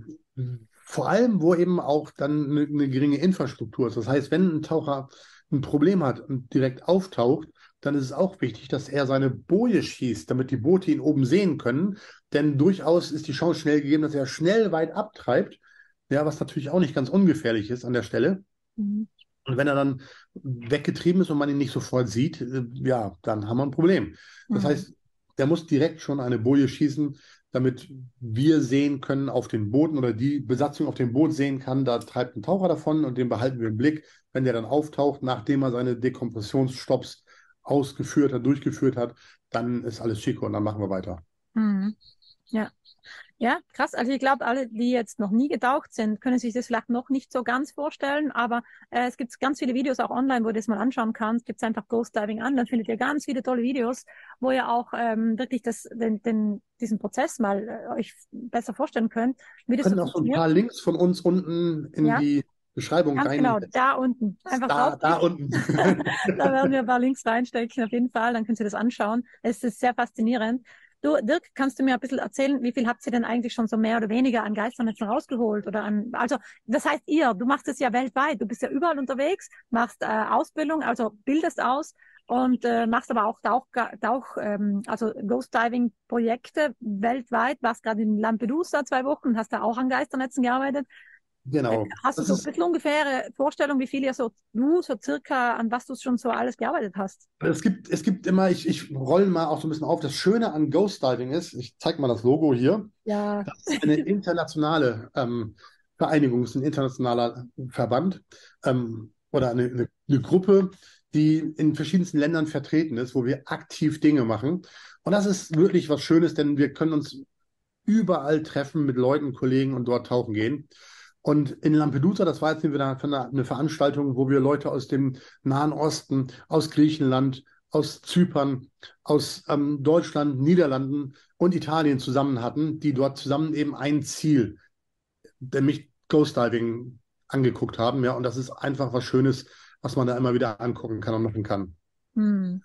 vor allem, wo eben auch dann eine, eine geringe Infrastruktur ist. Das heißt, wenn ein Taucher ein Problem hat und direkt auftaucht, dann ist es auch wichtig, dass er seine Boje schießt, damit die Boote ihn oben sehen können. Denn durchaus ist die Chance schnell gegeben, dass er schnell weit abtreibt. Ja, was natürlich auch nicht ganz ungefährlich ist an der Stelle. Mhm. Und wenn er dann weggetrieben ist und man ihn nicht sofort sieht, äh, ja, dann haben wir ein Problem. Das Mhm. heißt, der muss direkt schon eine Boje schießen, damit wir sehen können auf den Booten oder die Besatzung auf dem Boot sehen kann, da treibt ein Taucher davon und den behalten wir im Blick. Wenn der dann auftaucht, nachdem er seine Dekompressionsstopps ausgeführt hat, durchgeführt hat, dann ist alles schick und dann machen wir weiter. Mhm. Ja. Ja, krass. Also ich glaube, alle, die jetzt noch nie getaucht sind, können sich das vielleicht noch nicht so ganz vorstellen, aber äh, es gibt ganz viele Videos auch online, wo ihr das mal anschauen kannst. Gibt einfach Ghost Diving an, dann findet ihr ganz viele tolle Videos, wo ihr auch ähm, wirklich das, den, den, diesen Prozess mal äh, euch besser vorstellen könnt, wie Wir das so können auch so ein funktioniert. paar Links von uns unten in Ja, die Beschreibung ganz genau, rein. da unten. Einfach Da, da draufklicken. unten. Da werden wir ein paar Links reinstecken, auf jeden Fall. Dann könnt ihr das anschauen. Es ist sehr faszinierend. Du, Dirk, kannst du mir ein bisschen erzählen, wie viel habt ihr denn eigentlich schon so mehr oder weniger an Geisternetzen rausgeholt? Oder an, also, das heißt ihr, du machst es ja weltweit. Du bist ja überall unterwegs, machst äh, Ausbildung, also bildest aus und äh, machst aber auch Tauch, Tauch ähm, also Ghost Diving Projekte weltweit. Warst gerade in Lampedusa zwei Wochen und hast da auch an Geisternetzen gearbeitet. Äh, Genau. Hast du Das so ein ist bisschen ungefähre Vorstellung, wie viel ihr so, du so circa, an was du schon so alles gearbeitet hast? Es gibt, es gibt immer, ich, ich rolle mal auch so ein bisschen auf, das Schöne an Ghost Diving ist, ich zeige mal das Logo hier, Ja. das ist eine internationale ähm, Vereinigung, es ist ein internationaler Verband ähm, oder eine, eine, eine Gruppe, die in verschiedensten Ländern vertreten ist, wo wir aktiv Dinge machen. Und das ist wirklich was Schönes, denn wir können uns überall treffen mit Leuten, Kollegen und dort tauchen gehen. Und in Lampedusa, das war jetzt wieder eine Veranstaltung, wo wir Leute aus dem Nahen Osten, aus Griechenland, aus Zypern, aus ähm, Deutschland, Niederlanden und Italien zusammen hatten, die dort zusammen eben ein Ziel, nämlich Ghost Diving, angeguckt haben. Ja, und das ist einfach was Schönes, was man da immer wieder angucken kann und machen kann. Hm.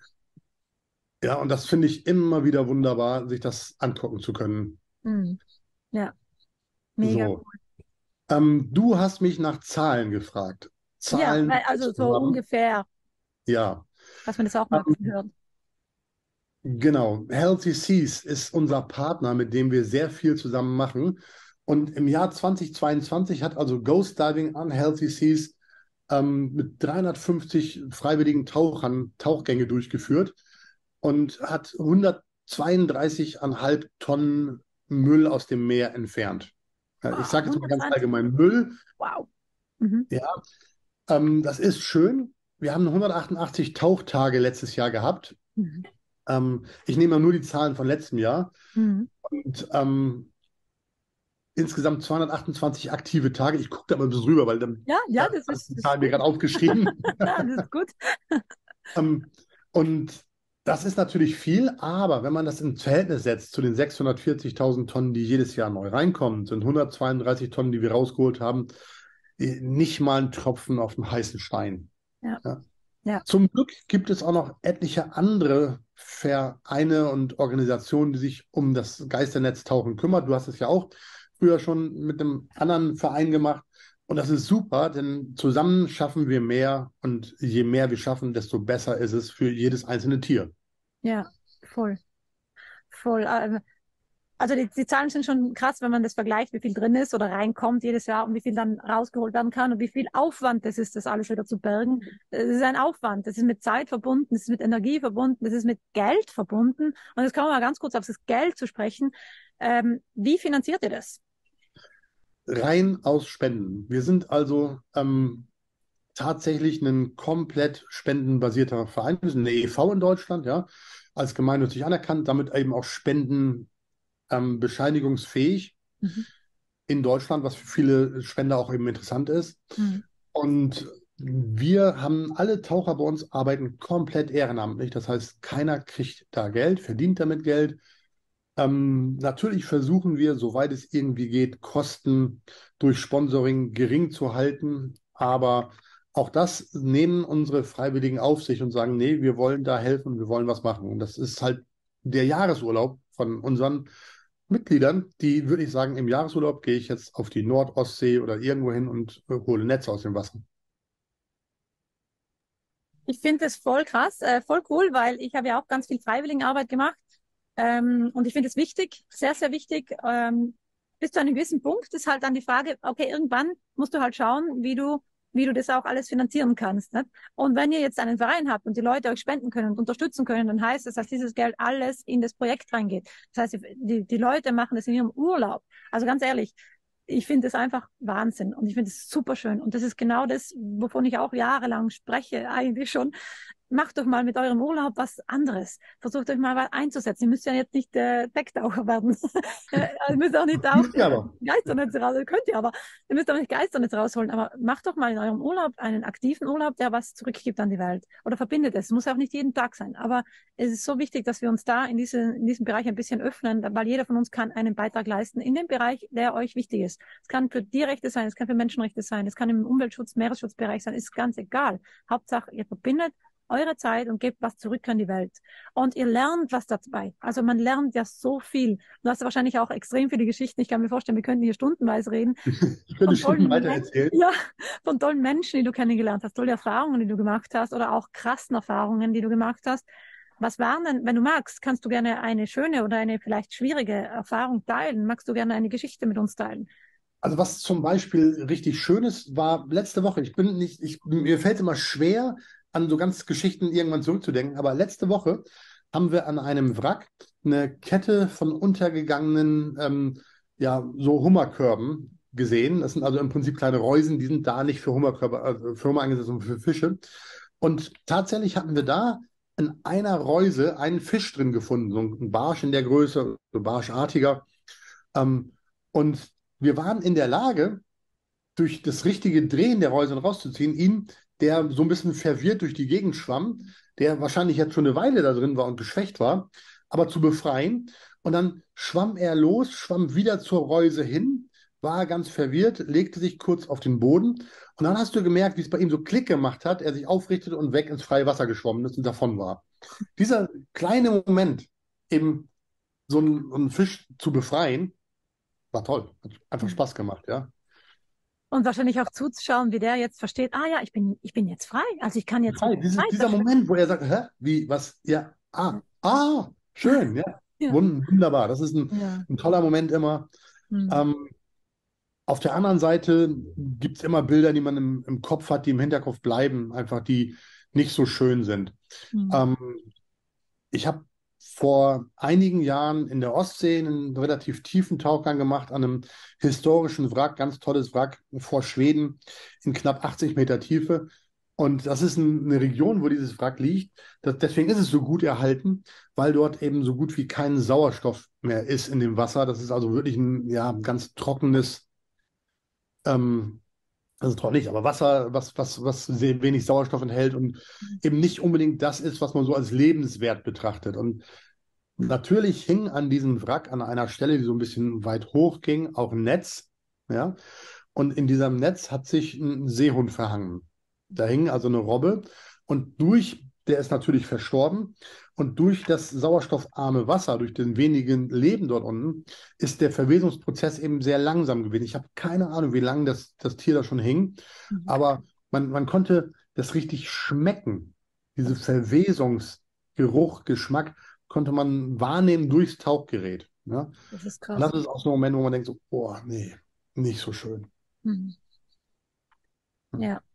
Ja, und das finde ich immer wieder wunderbar, sich das angucken zu können. Hm. Ja, mega So. cool. Ähm, du hast mich nach Zahlen gefragt. Ja, Zahlen weil- also zu so haben. ungefähr, Ja, dass man das auch mal ein ähm, bisschen hört. genau. Healthy Seas ist unser Partner, mit dem wir sehr viel zusammen machen. Und im Jahr zweitausendzweiundzwanzig hat also Ghost Diving an Healthy Seas ähm, mit dreihundertfünfzig freiwilligen Tauchern Tauchgänge durchgeführt und hat hundertzweiunddreißig Komma fünf Tonnen Müll aus dem Meer entfernt. Ja, ich Wow, sage jetzt mal ganz hundertzwanzig. allgemein Müll. Wow. Mhm. Ja, ähm, das ist schön. Wir haben hundertachtundachtzig Tauchtage letztes Jahr gehabt. Mhm. Ähm, ich nehme mal nur die Zahlen von letztem Jahr. Mhm. Und ähm, insgesamt zweihundertachtundzwanzig aktive Tage. Ich gucke da mal ein bisschen rüber, weil dann Ja, ja, ja, das habe ich ist, die das Zahlen ist mir gut. gerade aufgeschrieben. Ja, das ist gut. ähm, und das ist natürlich viel, aber wenn man das ins Verhältnis setzt zu den sechshundertvierzigtausend Tonnen, die jedes Jahr neu reinkommen, sind hundertzweiunddreißig Tonnen, die wir rausgeholt haben, eh, nicht mal ein Tropfen auf dem heißen Stein. Ja, Ja. ja. Zum Glück gibt es auch noch etliche andere Vereine und Organisationen, die sich um das Geisternetztauchen kümmern. Du hast es ja auch früher schon mit einem anderen Verein gemacht. Und das ist super, denn zusammen schaffen wir mehr. Und je mehr wir schaffen, desto besser ist es für jedes einzelne Tier. Ja, voll. Voll. Ähm, Also die, die Zahlen sind schon krass, wenn man das vergleicht, wie viel drin ist oder reinkommt jedes Jahr und wie viel dann rausgeholt werden kann und wie viel Aufwand das ist, das alles wieder zu bergen. Es ist ein Aufwand, das ist mit Zeit verbunden, das ist mit Energie verbunden, das ist mit Geld verbunden. Und jetzt kommen wir mal ganz kurz auf das Geld zu sprechen. Ähm, wie finanziert ihr das? Rein aus Spenden. Wir sind also ähm, tatsächlich ein komplett spendenbasierter Verein. Wir sind eine E V in Deutschland, ja, als gemeinnützig anerkannt, damit eben auch Spenden ähm, bescheinigungsfähig Mhm. in Deutschland, was für viele Spender auch eben interessant ist. Mhm. Und wir haben alle Taucher bei uns arbeiten komplett ehrenamtlich. Das heißt, keiner kriegt da Geld, verdient damit Geld. Ähm, natürlich versuchen wir, soweit es irgendwie geht, Kosten durch Sponsoring gering zu halten. Aber auch das nehmen unsere Freiwilligen auf sich und sagen, nee, wir wollen da helfen, wir wollen was machen. Und das ist halt der Jahresurlaub von unseren Mitgliedern, die, würde ich sagen, im Jahresurlaub gehe ich jetzt auf die Nordostsee oder irgendwo hin und äh, hole Netze aus dem Wasser. Ich finde das voll krass, äh, voll cool, weil ich habe ja auch ganz viel Freiwilligenarbeit gemacht. Ähm, und ich finde es wichtig, sehr, sehr wichtig. Ähm, bis zu einem gewissen Punkt ist halt dann die Frage, okay, irgendwann musst du halt schauen, wie du, wie du das auch alles finanzieren kannst. Nicht? Und wenn ihr jetzt einen Verein habt und die Leute euch spenden können und unterstützen können, dann heißt das, dass dieses Geld alles in das Projekt reingeht. Das heißt, die, die Leute machen das in ihrem Urlaub. Also ganz ehrlich, ich finde es einfach Wahnsinn und ich finde es super schön. Und das ist genau das, wovon ich auch jahrelang spreche, eigentlich schon. Macht doch mal mit eurem Urlaub was anderes. Versucht euch mal was einzusetzen. Ihr müsst ja jetzt nicht äh, Decktaucher werden. Ihr müsst auch nicht auch Ja, aber. Geisternetze raus, könnt ihr aber. Ihr müsst auch nicht Geisternetze rausholen. Aber macht doch mal in eurem Urlaub einen aktiven Urlaub, der was zurückgibt an die Welt. Oder verbindet es. Es muss auch nicht jeden Tag sein. Aber es ist so wichtig, dass wir uns da in, diese, in diesem Bereich ein bisschen öffnen, weil jeder von uns kann einen Beitrag leisten in dem Bereich, der euch wichtig ist. Es kann für Tierrechte sein, es kann für Menschenrechte sein, es kann im Umweltschutz, Meeresschutzbereich sein, ist ganz egal. Hauptsache, ihr verbindet eure Zeit und gebt was zurück an die Welt. Und ihr lernt was dabei. Also man lernt ja so viel. Du hast ja wahrscheinlich auch extrem viele Geschichten. Ich kann mir vorstellen, wir könnten hier stundenweise reden. Ich könnte Stunden weiter erzählen. Ja, von tollen Menschen, die du kennengelernt hast, tolle Erfahrungen, die du gemacht hast oder auch krassen Erfahrungen, die du gemacht hast. Was waren denn, wenn du magst, kannst du gerne eine schöne oder eine vielleicht schwierige Erfahrung teilen? Magst du gerne eine Geschichte mit uns teilen? Also was zum Beispiel richtig Schönes war letzte Woche. Ich bin nicht, ich, mir fällt es immer schwer, an so ganz Geschichten irgendwann zurückzudenken. Aber letzte Woche haben wir an einem Wrack eine Kette von untergegangenen, ähm, ja, so Hummerkörben gesehen. Das sind also im Prinzip kleine Reusen, die sind da nicht für Hummerkörbe, also für Hummer eingesetzt, sondern für Fische. Und tatsächlich hatten wir da in einer Reuse einen Fisch drin gefunden, so ein Barsch in der Größe, so barschartiger. Ähm, und wir waren in der Lage, durch das richtige Drehen der Reuse rauszuziehen, ihn, der so ein bisschen verwirrt durch die Gegend schwamm, der wahrscheinlich jetzt schon eine Weile da drin war und geschwächt war, aber zu befreien. Und dann schwamm er los, schwamm wieder zur Reuse hin, war ganz verwirrt, legte sich kurz auf den Boden. Und dann hast du gemerkt, wie es bei ihm so Klick gemacht hat, er sich aufrichtete und weg ins freie Wasser geschwommen ist und davon war. Dieser kleine Moment, eben so einen, einen Fisch zu befreien, war toll. Hat einfach Spaß gemacht, ja. Und wahrscheinlich auch zuzuschauen, wie der jetzt versteht, ah ja, ich bin, ich bin jetzt frei. Also ich kann jetzt Frei. Diese, frei dieser Moment, wo er sagt, hä, wie, was, ja, ah, ah, schön, ja, Ja. Wund- wunderbar. Das ist ein, Ja. ein toller Moment immer. Hm. Ähm, auf der anderen Seite gibt es immer Bilder, die man im, im Kopf hat, die im Hinterkopf bleiben, einfach die nicht so schön sind. Hm. Ähm, ich habe vor einigen Jahren in der Ostsee einen relativ tiefen Tauchgang gemacht an einem historischen Wrack, ganz tolles Wrack vor Schweden in knapp achtzig Meter Tiefe. Und das ist ein, eine Region, wo dieses Wrack liegt. Das, deswegen ist es so gut erhalten, weil dort eben so gut wie kein Sauerstoff mehr ist in dem Wasser. Das ist also wirklich ein ja, ganz trockenes, ähm, also trocken nicht, aber Wasser, was, was, was sehr wenig Sauerstoff enthält und eben nicht unbedingt das ist, was man so als lebenswert betrachtet. Und natürlich hing an diesem Wrack an einer Stelle, die so ein bisschen weit hoch ging, auch ein Netz. Ja? Und in diesem Netz hat sich ein Seehund verhangen. Da hing also eine Robbe und durch, der ist natürlich verstorben, und durch das sauerstoffarme Wasser, durch den wenigen Leben dort unten, ist der Verwesungsprozess eben sehr langsam gewesen. Ich habe keine Ahnung, wie lange das, das Tier da schon hing, Mhm. aber man, man konnte das richtig schmecken. Diese Verwesungsgeruch, Geschmack konnte man wahrnehmen durchs Tauchgerät. Ja? Das ist Und krass. das ist auch so ein Moment, wo man denkt so, boah, nee, nicht so schön. Mhm. Hm. Ja,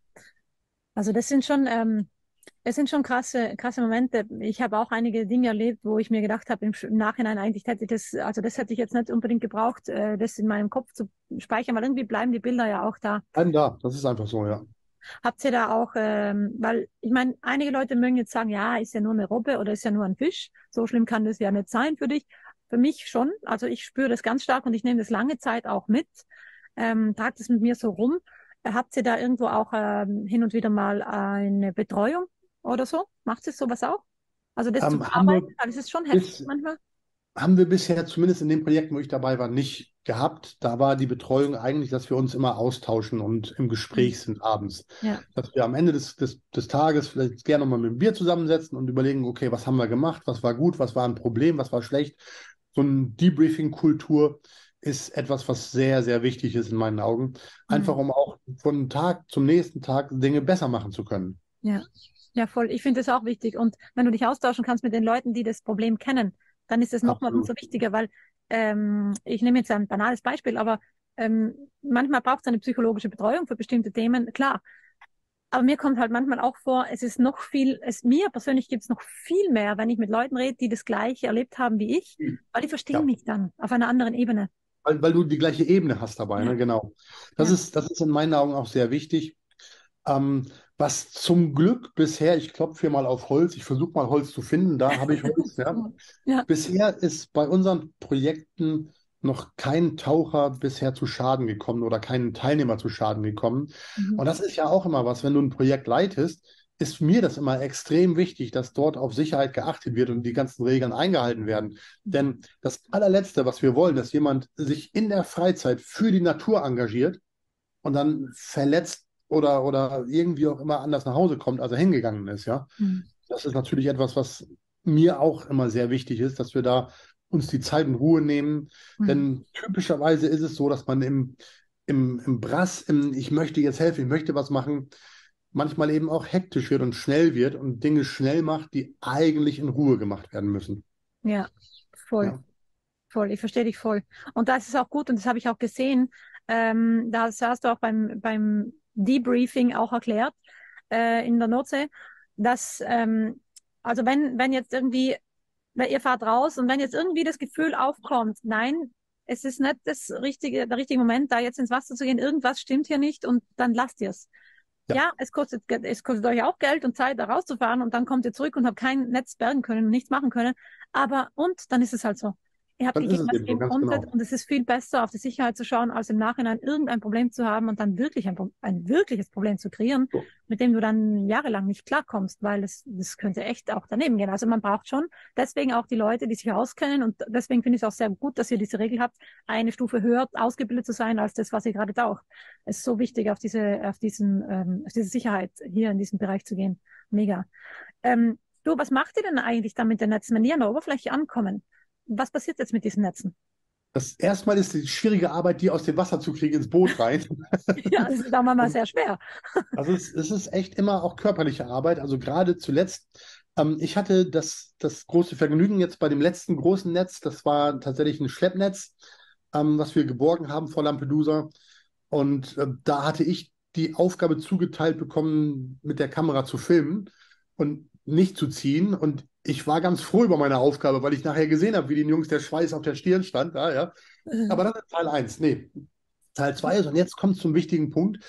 also das sind schon, ähm, es sind schon krasse, krasse Momente. Ich habe auch einige Dinge erlebt, wo ich mir gedacht habe, im, Sch- im Nachhinein eigentlich hätte ich das, also das hätte ich jetzt nicht unbedingt gebraucht, äh, das in meinem Kopf zu speichern, weil irgendwie bleiben die Bilder ja auch da. Bleiben da, das ist einfach so, ja. Habt ihr da auch, ähm, weil ich meine, einige Leute mögen jetzt sagen, ja, ist ja nur eine Robbe oder ist ja nur ein Fisch. So schlimm kann das ja nicht sein für dich. Für mich schon. Also ich spüre das ganz stark und ich nehme das lange Zeit auch mit. Ähm, trage das mit mir so rum. Äh, Habt ihr da irgendwo auch ähm, hin und wieder mal eine Betreuung oder so? Macht ihr sowas auch? Also das zu Ähm, haben bearbeiten, wir weil es ist schon heftig bis, manchmal. haben wir bisher, zumindest in den Projekten, wo ich dabei war, nicht gehabt. Da war die Betreuung eigentlich, dass wir uns immer austauschen und im Hm. Gespräch sind abends. Ja. Dass wir am Ende des, des, des Tages vielleicht gerne nochmal mit dem Bier zusammensetzen und überlegen, okay, was haben wir gemacht, was war gut, was war ein Problem, was war schlecht. So eine Debriefing-Kultur ist etwas, was sehr, sehr wichtig ist in meinen Augen. Einfach Hm. um auch von Tag zum nächsten Tag Dinge besser machen zu können. Ja. Ja, voll. Ich finde das auch wichtig. Und wenn du dich austauschen kannst mit den Leuten, die das Problem kennen, dann ist es nochmal umso Absolut. wichtiger, weil ähm, ich nehme jetzt ein banales Beispiel, aber ähm, manchmal braucht es eine psychologische Betreuung für bestimmte Themen, klar. Aber mir kommt halt manchmal auch vor, es ist noch viel, es mir persönlich gibt es noch viel mehr, wenn ich mit Leuten rede, die das Gleiche erlebt haben wie ich, weil die verstehen Ja. mich dann auf einer anderen Ebene. Weil, weil du die gleiche Ebene hast dabei, Ja, ne? Genau. Das ja. ist, das ist in meinen Augen auch sehr wichtig. Ähm, was zum Glück bisher, ich klopfe hier mal auf Holz, ich versuche mal Holz zu finden, da habe ich Holz, ja. Ja. Bisher ist bei unseren Projekten noch kein Taucher bisher zu Schaden gekommen oder kein Teilnehmer zu Schaden gekommen. Mhm. Und das ist ja auch immer was, wenn du ein Projekt leitest, ist mir das immer extrem wichtig, dass dort auf Sicherheit geachtet wird und die ganzen Regeln eingehalten werden. Denn das allerletzte, was wir wollen, dass jemand sich in der Freizeit für die Natur engagiert und dann verletzt oder, oder irgendwie auch immer anders nach Hause kommt, als er hingegangen ist, ja. Mhm. Das ist natürlich etwas, was mir auch immer sehr wichtig ist, dass wir da uns die Zeit in Ruhe nehmen. Mhm. Denn typischerweise ist es so, dass man im, im, im Brass, im Ich möchte jetzt helfen, ich möchte was machen, manchmal eben auch hektisch wird und schnell wird und Dinge schnell macht, die eigentlich in Ruhe gemacht werden müssen. Ja, voll. Ja, Voll, ich verstehe dich voll. Und da ist es auch gut, und das habe ich auch gesehen, ähm, das hast du auch beim, beim Debriefing auch erklärt, äh, in der Nordsee, dass, ähm, also wenn, wenn jetzt irgendwie, weil ihr fahrt raus und wenn jetzt irgendwie das Gefühl aufkommt, nein, es ist nicht das richtige, der richtige Moment, da jetzt ins Wasser zu gehen, irgendwas stimmt hier nicht und dann lasst ihr es. ja. Ja, es kostet, Ge- es kostet euch auch Geld und Zeit, da rauszufahren und dann kommt ihr zurück und habt kein Netz bergen können und nichts machen können. Aber, und dann ist es halt so. Ihr habt Dann ist gegeben, es was eben ihr so, geben ganz konntet genau. und es ist viel besser, auf die Sicherheit zu schauen, als im Nachhinein irgendein Problem zu haben und dann wirklich ein, Pro- ein wirkliches Problem zu kreieren, So. mit dem du dann jahrelang nicht klarkommst, weil es, das könnte echt auch daneben gehen. Also man braucht schon deswegen auch die Leute, die sich auskennen und deswegen finde ich es auch sehr gut, dass ihr diese Regel habt, eine Stufe höher ausgebildet zu sein als das, was ihr gerade taucht. Es ist so wichtig, auf diese, auf diesen, ähm, auf diese Sicherheit hier in diesem Bereich zu gehen. Mega. Ähm, du, was macht ihr denn eigentlich dann mit den Netzen, wenn die an der Oberfläche ankommen? Was passiert jetzt mit diesen Netzen? Das erstmal ist die schwierige Arbeit, die aus dem Wasser zu kriegen ins Boot rein. Ja, das ist auch manchmal sehr schwer. Also es, es ist echt immer auch körperliche Arbeit. Also gerade zuletzt, ähm, ich hatte das, das große Vergnügen jetzt bei dem letzten großen Netz, das war tatsächlich ein Schleppnetz, ähm, was wir geborgen haben vor Lampedusa. Und äh, da hatte ich die Aufgabe zugeteilt bekommen, mit der Kamera zu filmen und nicht zu ziehen. Und ich war ganz froh über meine Aufgabe, weil ich nachher gesehen habe, wie den Jungs der Schweiß auf der Stirn stand. Ja, ja. Aber das ist Teil eins. Nee, Teil zwei ist, und jetzt kommt es zum wichtigen Punkt.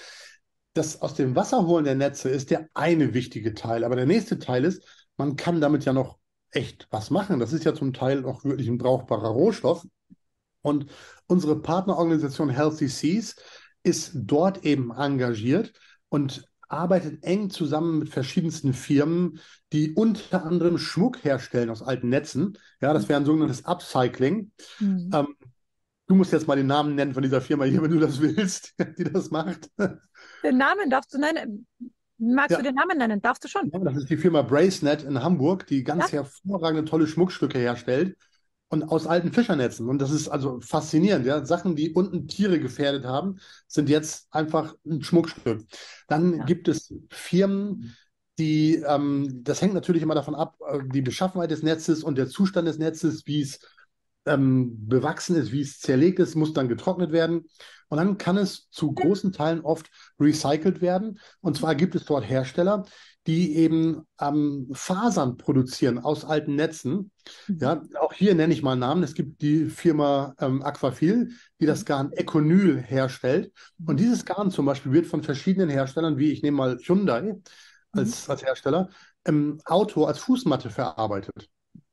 Das aus dem Wasserholen der Netze ist der eine wichtige Teil. Aber der nächste Teil ist, man kann damit ja noch echt was machen. Das ist ja zum Teil auch wirklich ein brauchbarer Rohstoff. Und unsere Partnerorganisation Healthy Seas ist dort eben engagiert und arbeitet eng zusammen mit verschiedensten Firmen, die unter anderem Schmuck herstellen aus alten Netzen. Ja, das wäre ein sogenanntes Upcycling. Mhm. Ähm, du musst jetzt mal den Namen nennen von dieser Firma hier, wenn du das willst, die das macht. Den Namen darfst du nennen. Magst du Ja, den Namen nennen? Darfst du schon? ja, das ist die Firma Bracenet in Hamburg, die Ja? ganz hervorragende, tolle Schmuckstücke herstellt. Und aus alten Fischernetzen. Und das ist also faszinierend. Ja? Sachen, die unten Tiere gefährdet haben, sind jetzt einfach ein Schmuckstück. Dann Ja. gibt es Firmen, die, ähm, das hängt natürlich immer davon ab, äh, die Beschaffenheit des Netzes und der Zustand des Netzes, wie es ähm, bewachsen ist, wie es zerlegt ist, muss dann getrocknet werden. Und dann kann es zu großen Teilen oft recycelt werden. Und zwar gibt es dort Hersteller, die eben ähm, Fasern produzieren aus alten Netzen. Ja, auch hier nenne ich mal einen Namen. Es gibt die Firma ähm, Aquafil, die das Garn Econyl herstellt. Und dieses Garn zum Beispiel wird von verschiedenen Herstellern, wie ich nehme mal Hyundai als, als Hersteller, im Auto als Fußmatte verarbeitet.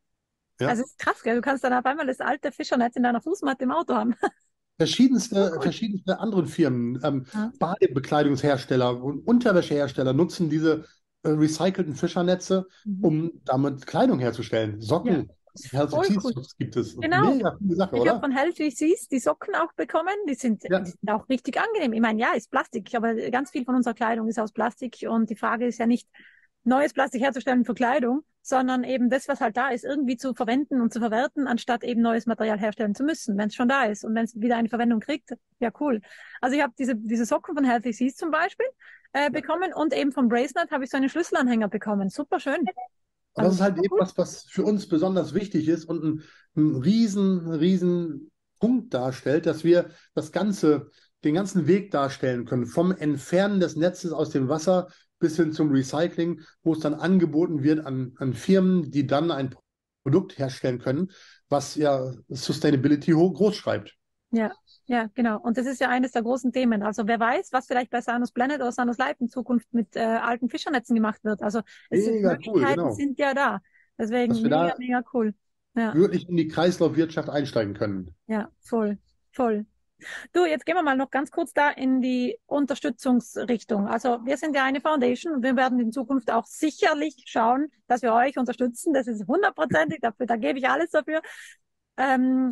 Ja. Also es ist krass, gell? Du kannst dann auf einmal das alte Fischernetz in deiner Fußmatte im Auto haben. Verschiedenste, Cool. verschiedenste anderen Firmen, ähm, Ja. Badebekleidungshersteller und Unterwäschehersteller nutzen diese äh, recycelten Fischernetze, Mhm. um damit Kleidung herzustellen. Ja, Socken, ist Healthy voll Sea cool. Socks gibt es. Genau. Mega coole Sache, Ich habe oder? von Healthy Seas die Socken auch bekommen. Die sind, Ja. die sind auch richtig angenehm. Ich meine, ja, ist Plastik, aber ganz viel von unserer Kleidung ist aus Plastik. Und die Frage ist ja nicht, neues Plastik herzustellen für Kleidung, sondern eben das, was halt da ist, irgendwie zu verwenden und zu verwerten, anstatt eben neues Material herstellen zu müssen, wenn es schon da ist. Und wenn es wieder eine Verwendung kriegt, ja cool. Also ich habe diese, diese Socken von Healthy Seas zum Beispiel äh, bekommen und eben vom Bracelet habe ich so einen Schlüsselanhänger bekommen. Super schön. Und Also das ist halt super eben cool. was, was für uns besonders wichtig ist und ein, ein riesen, riesen Punkt darstellt, dass wir das Ganze, den ganzen Weg darstellen können, vom Entfernen des Netzes aus dem Wasser bis hin zum Recycling, wo es dann angeboten wird an, an Firmen, die dann ein Produkt herstellen können, was ja Sustainability hoch groß schreibt. Ja, ja, genau. Und das ist ja eines der großen Themen. Also wer weiß, was vielleicht bei Sanus Planet oder Sanus Life in Zukunft mit äh, alten Fischernetzen gemacht wird. Also es sind, Mega cool, Möglichkeiten genau. sind ja da. Dass Deswegen wir mega, da mega cool. Ja, wirklich in die Kreislaufwirtschaft einsteigen können. ja, voll, voll. Du, jetzt gehen wir mal noch ganz kurz da in die Unterstützungsrichtung. Also wir sind ja eine Foundation und wir werden in Zukunft auch sicherlich schauen, dass wir euch unterstützen. Das ist hundertprozentig, dafür, da gebe ich alles dafür. Ähm,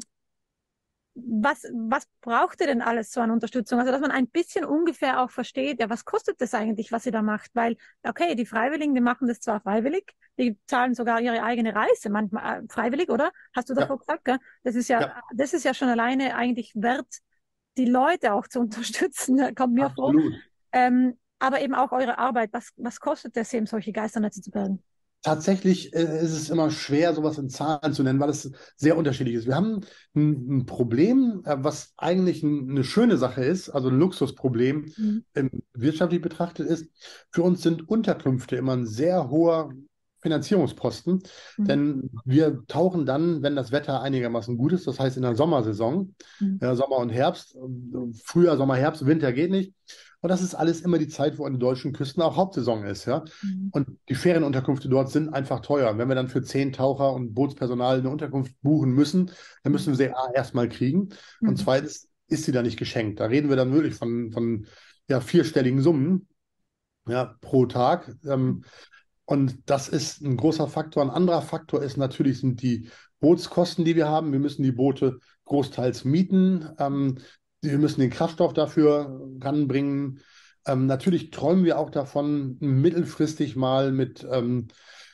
was, was braucht ihr denn alles so an Unterstützung? Also, dass man ein bisschen ungefähr auch versteht, ja, was kostet das eigentlich, was ihr da macht? Weil, okay, die Freiwilligen, die machen das zwar freiwillig, die zahlen sogar ihre eigene Reise, manchmal äh, freiwillig, oder? Hast du davor Ja, gesagt, gell? Das ist ja, ja, das ist ja schon alleine eigentlich wert, die Leute auch zu unterstützen, kommt mir vor. absolut. Ähm, aber eben auch eure Arbeit. Was, was kostet das eben, solche Geisternetze zu bergen? Tatsächlich äh, ist es immer schwer, sowas in Zahlen zu nennen, weil es sehr unterschiedlich ist. Wir haben ein, ein Problem, äh, was eigentlich ein, eine schöne Sache ist, also ein Luxusproblem, Mhm. ähm, wirtschaftlich betrachtet ist. Für uns sind Unterkünfte immer ein sehr hoher Finanzierungsposten, Mhm. denn wir tauchen dann, wenn das Wetter einigermaßen gut ist, das heißt in der Sommersaison, Mhm. ja, Sommer und Herbst, äh, Frühjahr, Sommer, Herbst, Winter geht nicht. Und das ist alles immer die Zeit, wo an den deutschen Küsten auch Hauptsaison ist, ja. Mhm. Und die Ferienunterkünfte dort sind einfach teuer. Wenn wir dann für zehn Taucher und Bootspersonal eine Unterkunft buchen müssen, dann müssen wir sie A, erstmal kriegen und Mhm. zweitens ist sie dann nicht geschenkt. Da reden wir dann wirklich von, von ja, vierstelligen Summen, ja, pro Tag. Ähm, und das ist ein großer Faktor. Ein anderer Faktor ist natürlich sind die Bootskosten, die wir haben. Wir müssen die Boote großteils mieten. Ähm, wir müssen den Kraftstoff dafür ranbringen. Ähm, natürlich träumen wir auch davon, mittelfristig mal mit ähm,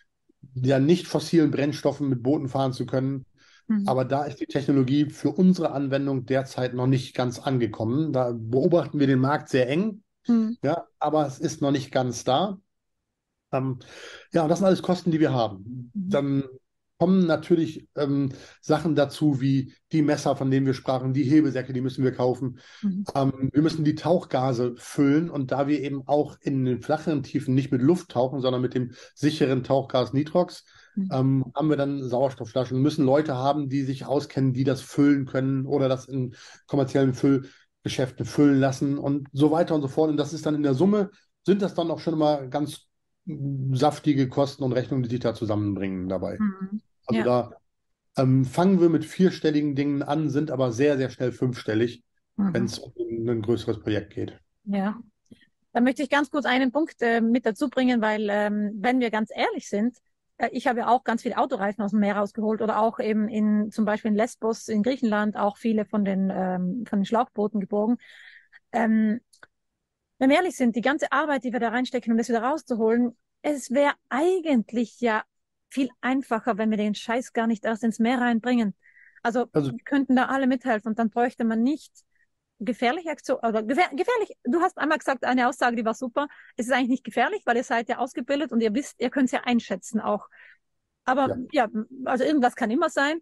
ja, nicht fossilen Brennstoffen mit Booten fahren zu können. Mhm. Aber da ist die Technologie für unsere Anwendung derzeit noch nicht ganz angekommen. Da beobachten wir den Markt sehr eng, Mhm. ja, aber es ist noch nicht ganz da. Ähm, ja, und das sind alles Kosten, die wir haben. Mhm. Dann kommen natürlich ähm, Sachen dazu, wie die Messer, von denen wir sprachen, die Hebesäcke, die müssen wir kaufen. Mhm. Ähm, wir müssen die Tauchgase füllen und da wir eben auch in den flacheren Tiefen nicht mit Luft tauchen, sondern mit dem sicheren Tauchgas Nitrox, Mhm. ähm, haben wir dann Sauerstoffflaschen, müssen Leute haben, die sich auskennen, die das füllen können oder das in kommerziellen Füllgeschäften füllen lassen und so weiter und so fort. Und das ist dann in der Summe, sind das dann auch schon mal ganz saftige Kosten und Rechnungen, die sich da zusammenbringen dabei. Mhm. Also Ja. da ähm, fangen wir mit vierstelligen Dingen an, sind aber sehr, sehr schnell fünfstellig, wenn Mhm. es um ein größeres Projekt geht. Ja. Da möchte ich ganz kurz einen Punkt äh, mit dazu bringen, weil ähm, wenn wir ganz ehrlich sind, äh, ich habe ja auch ganz viele Autoreifen aus dem Meer rausgeholt oder auch eben in zum Beispiel in Lesbos in Griechenland auch viele von den ähm, von den Schlauchbooten geborgen. Ähm, wenn wir ehrlich sind, die ganze Arbeit, die wir da reinstecken, um das wieder rauszuholen, es wäre eigentlich ja viel einfacher, wenn wir den Scheiß gar nicht erst ins Meer reinbringen. Also Also wir könnten da alle mithelfen und dann bräuchte man nicht gefährliche Aktion oder gefähr gefährlich. Du hast einmal gesagt, eine Aussage, die war super. Es ist eigentlich nicht gefährlich, weil ihr seid ja ausgebildet und ihr wisst, ihr könnt es ja einschätzen auch. Aber ja, ja, also irgendwas kann immer sein.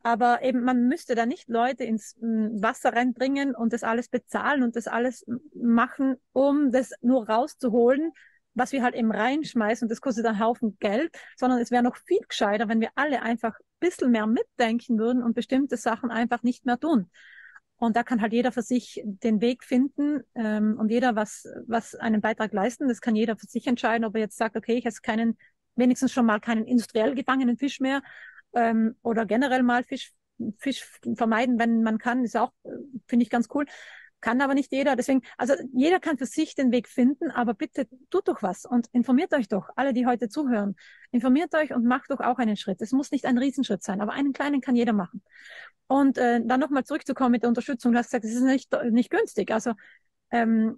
Aber eben, man müsste da nicht Leute ins m, Wasser reinbringen und das alles bezahlen und das alles m, machen, um das nur rauszuholen, was wir halt eben reinschmeißen und das kostet einen Haufen Geld, sondern es wäre noch viel gescheiter, wenn wir alle einfach ein bisschen mehr mitdenken würden und bestimmte Sachen einfach nicht mehr tun. Und da kann halt jeder für sich den Weg finden ähm, und jeder was, was einen Beitrag leisten. Das kann jeder für sich entscheiden, ob er jetzt sagt, okay, ich esse keinen, wenigstens schon mal keinen industriell gefangenen Fisch mehr ähm, oder generell mal Fisch, Fisch vermeiden, wenn man kann, ist auch, äh, finde ich ganz cool. Kann aber nicht jeder. Deswegen, also jeder kann für sich den Weg finden, aber bitte tut doch was und informiert euch doch, alle, die heute zuhören. Informiert euch und macht doch auch einen Schritt. Es muss nicht ein Riesenschritt sein, aber einen kleinen kann jeder machen. Und äh, dann nochmal zurückzukommen mit der Unterstützung. Du hast gesagt, es ist nicht, nicht günstig. Also ähm,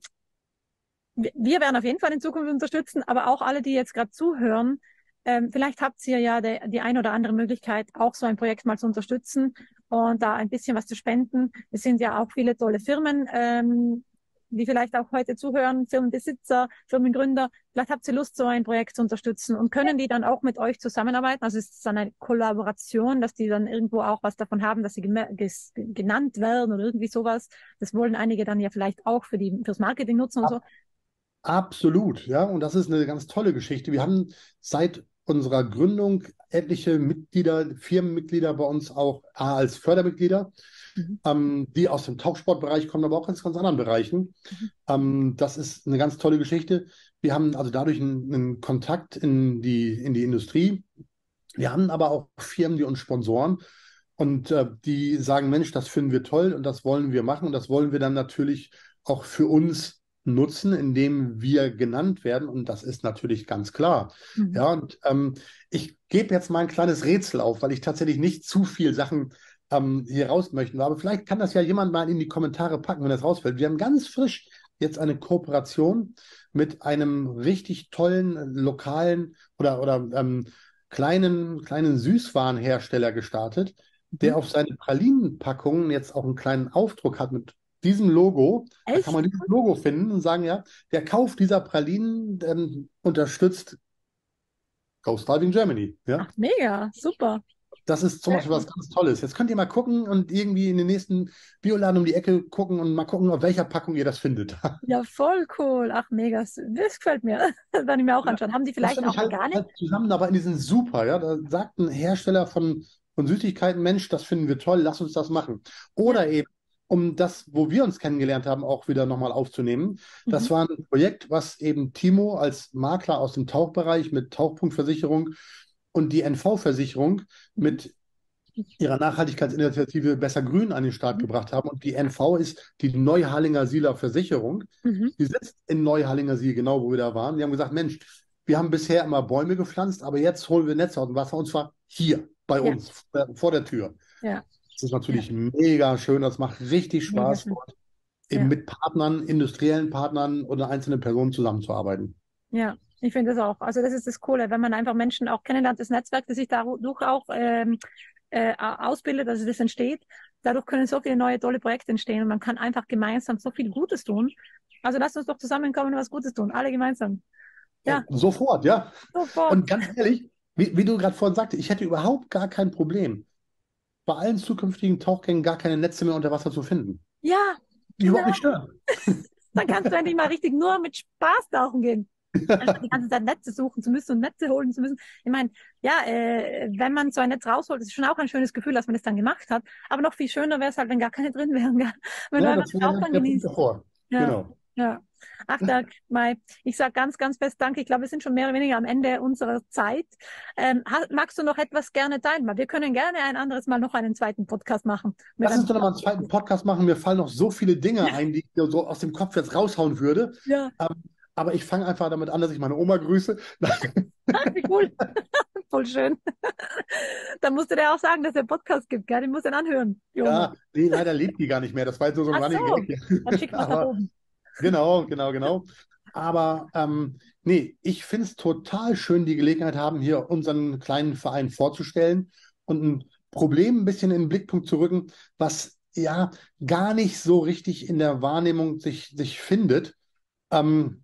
wir werden auf jeden Fall in Zukunft unterstützen, aber auch alle, die jetzt gerade zuhören, ähm, vielleicht habt ihr ja de, die ein oder andere Möglichkeit, auch so ein Projekt mal zu unterstützen und da ein bisschen was zu spenden. Es sind ja auch viele tolle Firmen, ähm, die vielleicht auch heute zuhören, Firmenbesitzer, Firmengründer. Vielleicht habt ihr Lust, so ein Projekt zu unterstützen und können die dann auch mit euch zusammenarbeiten. Also es ist dann eine Kollaboration, dass die dann irgendwo auch was davon haben, dass sie genannt werden oder irgendwie sowas. Das wollen einige dann ja vielleicht auch für die, fürs Marketing nutzen und so. Absolut, ja. Und das ist eine ganz tolle Geschichte. Wir haben seit unserer Gründung etliche Mitglieder, Firmenmitglieder bei uns auch A, als Fördermitglieder, mhm. ähm, die aus dem Tauchsportbereich kommen, aber auch aus ganz anderen Bereichen. Mhm. Ähm, das ist eine ganz tolle Geschichte. Wir haben also dadurch einen, einen Kontakt in die, in die Industrie. Wir haben aber auch Firmen, die uns sponsoren und äh, die sagen, Mensch, das finden wir toll und das wollen wir machen und das wollen wir dann natürlich auch für uns nutzen, indem wir genannt werden. Und das ist natürlich ganz klar. Mhm. Ja, und ähm, ich gebe jetzt mal ein kleines Rätsel auf, weil ich tatsächlich nicht zu viel Sachen ähm, hier raus möchte. Aber vielleicht kann das ja jemand mal in die Kommentare packen, wenn das rausfällt. Wir haben ganz frisch jetzt eine Kooperation mit einem richtig tollen lokalen oder, oder ähm, kleinen, kleinen Süßwarenhersteller gestartet, mhm. der auf seine Pralinenpackungen jetzt auch einen kleinen Aufdruck hat mit diesem Logo. Echt? Da kann man dieses Logo finden und sagen, ja, der Kauf dieser Pralinen ähm, unterstützt Ghost Diving Germany. Ja? Ach, mega, super. Das ist zum Beispiel was ganz Tolles. Jetzt könnt ihr mal gucken und irgendwie in den nächsten Bioladen um die Ecke gucken und mal gucken, auf welcher Packung ihr das findet. Ja, voll cool. Ach, mega. Das gefällt mir. Das werde ich mir auch anschauen. Haben die vielleicht auch halt, gar nicht? Halt zusammen, aber in diesen super, ja. Da sagt ein Hersteller von, von Süßigkeiten, Mensch, das finden wir toll, lass uns das machen. Oder ja. eben, um das, wo wir uns kennengelernt haben, auch wieder nochmal aufzunehmen. Das mhm. war ein Projekt, was eben Timo als Makler aus dem Tauchbereich mit Tauchpunktversicherung und die N V-Versicherung mit ihrer Nachhaltigkeitsinitiative Besser Grün an den Start mhm. gebracht haben. Und die N V ist die Neuhallinger Sieler Versicherung. Mhm. Die sitzt in Neuhallinger Siel, genau wo wir da waren. Die haben gesagt, Mensch, wir haben bisher immer Bäume gepflanzt, aber jetzt holen wir Netze aus dem Wasser und zwar hier bei ja. uns, vor der Tür. Ja. Das ist natürlich ja. mega schön, das macht richtig Spaß, dort eben ja. mit Partnern, industriellen Partnern oder einzelnen Personen zusammenzuarbeiten. Ja, ich finde das auch. Also das ist das Coole, wenn man einfach Menschen auch kennenlernt, das Netzwerk, das sich dadurch auch ähm, äh, ausbildet, also das entsteht. Dadurch können so viele neue, tolle Projekte entstehen und man kann einfach gemeinsam so viel Gutes tun. Also lasst uns doch zusammenkommen und was Gutes tun, alle gemeinsam. Ja. ja sofort, ja. Sofort. Und ganz ehrlich, wie, wie du gerade vorhin sagte, ich hätte überhaupt gar kein Problem, bei allen zukünftigen Tauchgängen gar keine Netze mehr unter Wasser zu finden. Ja. Die genau. überhaupt nicht stören. Dann kannst du endlich mal richtig nur mit Spaß tauchen gehen. Also die ganze Zeit Netze suchen zu müssen und Netze holen zu müssen. Ich meine, ja, äh, wenn man so ein Netz rausholt, ist es schon auch ein schönes Gefühl, dass man das dann gemacht hat. Aber noch viel schöner wäre es halt, wenn gar keine drin wären. Wenn ja, du einfach Tauchgang genießt. Ja, genau. Ja. Ach, Dank, Mai. Ich sage ganz, ganz fest Danke. Ich glaube, wir sind schon mehr oder weniger am Ende unserer Zeit. Ähm, magst du noch etwas gerne teilen? Wir können gerne ein anderes Mal noch einen zweiten Podcast machen. Lass uns doch noch mal einen zweiten Podcast machen. Mir fallen noch so viele Dinge ein, die ich so aus dem Kopf jetzt raushauen würde. Ja. Ähm, aber ich fange einfach damit an, dass ich meine Oma grüße. Ach, wie cool. Voll schön. Dann musst du dir auch sagen, dass es einen Podcast gibt, gell? Den musst du dann anhören. Ja, nee, leider lebt die gar nicht mehr. Das war jetzt nur so ein Ach Running so. Dann schick was nach oben. Genau, genau, genau. Aber ähm, nee, ich finde es total schön, die Gelegenheit haben, hier unseren kleinen Verein vorzustellen und ein Problem ein bisschen in den Blickpunkt zu rücken, was ja gar nicht so richtig in der Wahrnehmung sich, sich findet, ähm,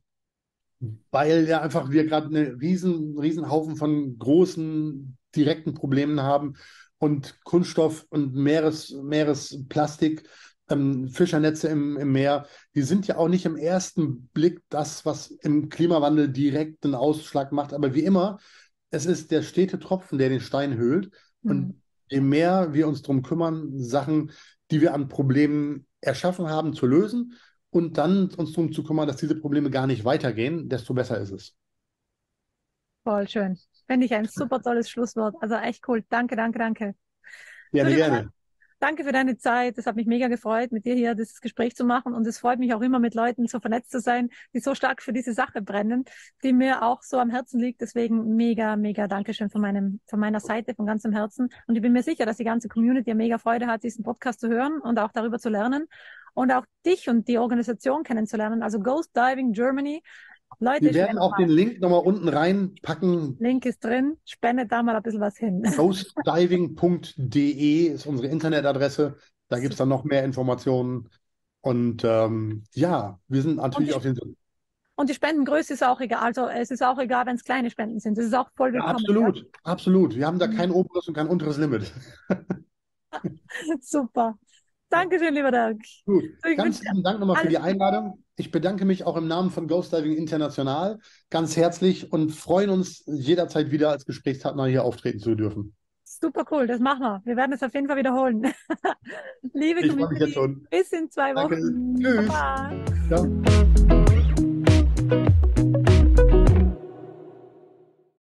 weil ja einfach wir gerade einen riesen, riesen Haufen von großen, direkten Problemen haben. und Kunststoff und Meeres, Meeresplastik, ähm, Fischernetze im, im Meer, die sind ja auch nicht im ersten Blick das, was im Klimawandel direkt einen Ausschlag macht. Aber wie immer, es ist der stete Tropfen, der den Stein höhlt. Und Mhm. je mehr wir uns darum kümmern, Sachen, die wir an Problemen erschaffen haben, zu lösen und dann uns darum zu kümmern, dass diese Probleme gar nicht weitergehen, desto besser ist es. Voll schön. Finde ich ein super tolles Schlusswort. Also echt cool. Danke, danke, danke. So, Gerne, lieber gerne. Danke für deine Zeit. Es hat mich mega gefreut, mit dir hier das Gespräch zu machen. Und es freut mich auch immer, mit Leuten so vernetzt zu sein, die so stark für diese Sache brennen, die mir auch so am Herzen liegt. Deswegen mega, mega Dankeschön von meinem, von meiner Seite, von ganzem Herzen. Und ich bin mir sicher, dass die ganze Community mega Freude hat, diesen Podcast zu hören und auch darüber zu lernen und auch dich und die Organisation kennenzulernen. Also Ghost Diving Germany. Leute, Wir werden auch den Link nochmal unten reinpacken. Link ist drin. Spendet da mal ein bisschen was hin. ghost diving punkt de ist unsere Internetadresse. Da gibt es dann noch mehr Informationen. Und ähm, ja, wir sind natürlich die- auf den... Und die Spendengröße ist auch egal. Also es ist auch egal, wenn es kleine Spenden sind. Das ist auch voll Ja, willkommen. absolut, absolut. Wir haben da kein oberes und kein unteres Limit. Ja? Super. Dankeschön, lieber Dirk. Gut, So, ich ganz wünsche lieben Dank nochmal für alles die Einladung. Ich bedanke mich auch im Namen von Ghost Diving International ganz herzlich und freuen uns jederzeit wieder als Gesprächspartner hier auftreten zu dürfen. super cool. Das machen wir. Wir werden es auf jeden Fall wiederholen. Liebe Ich freue mich jetzt Community, schon. bis in zwei Danke. Wochen. Tschüss. Baba. Ciao.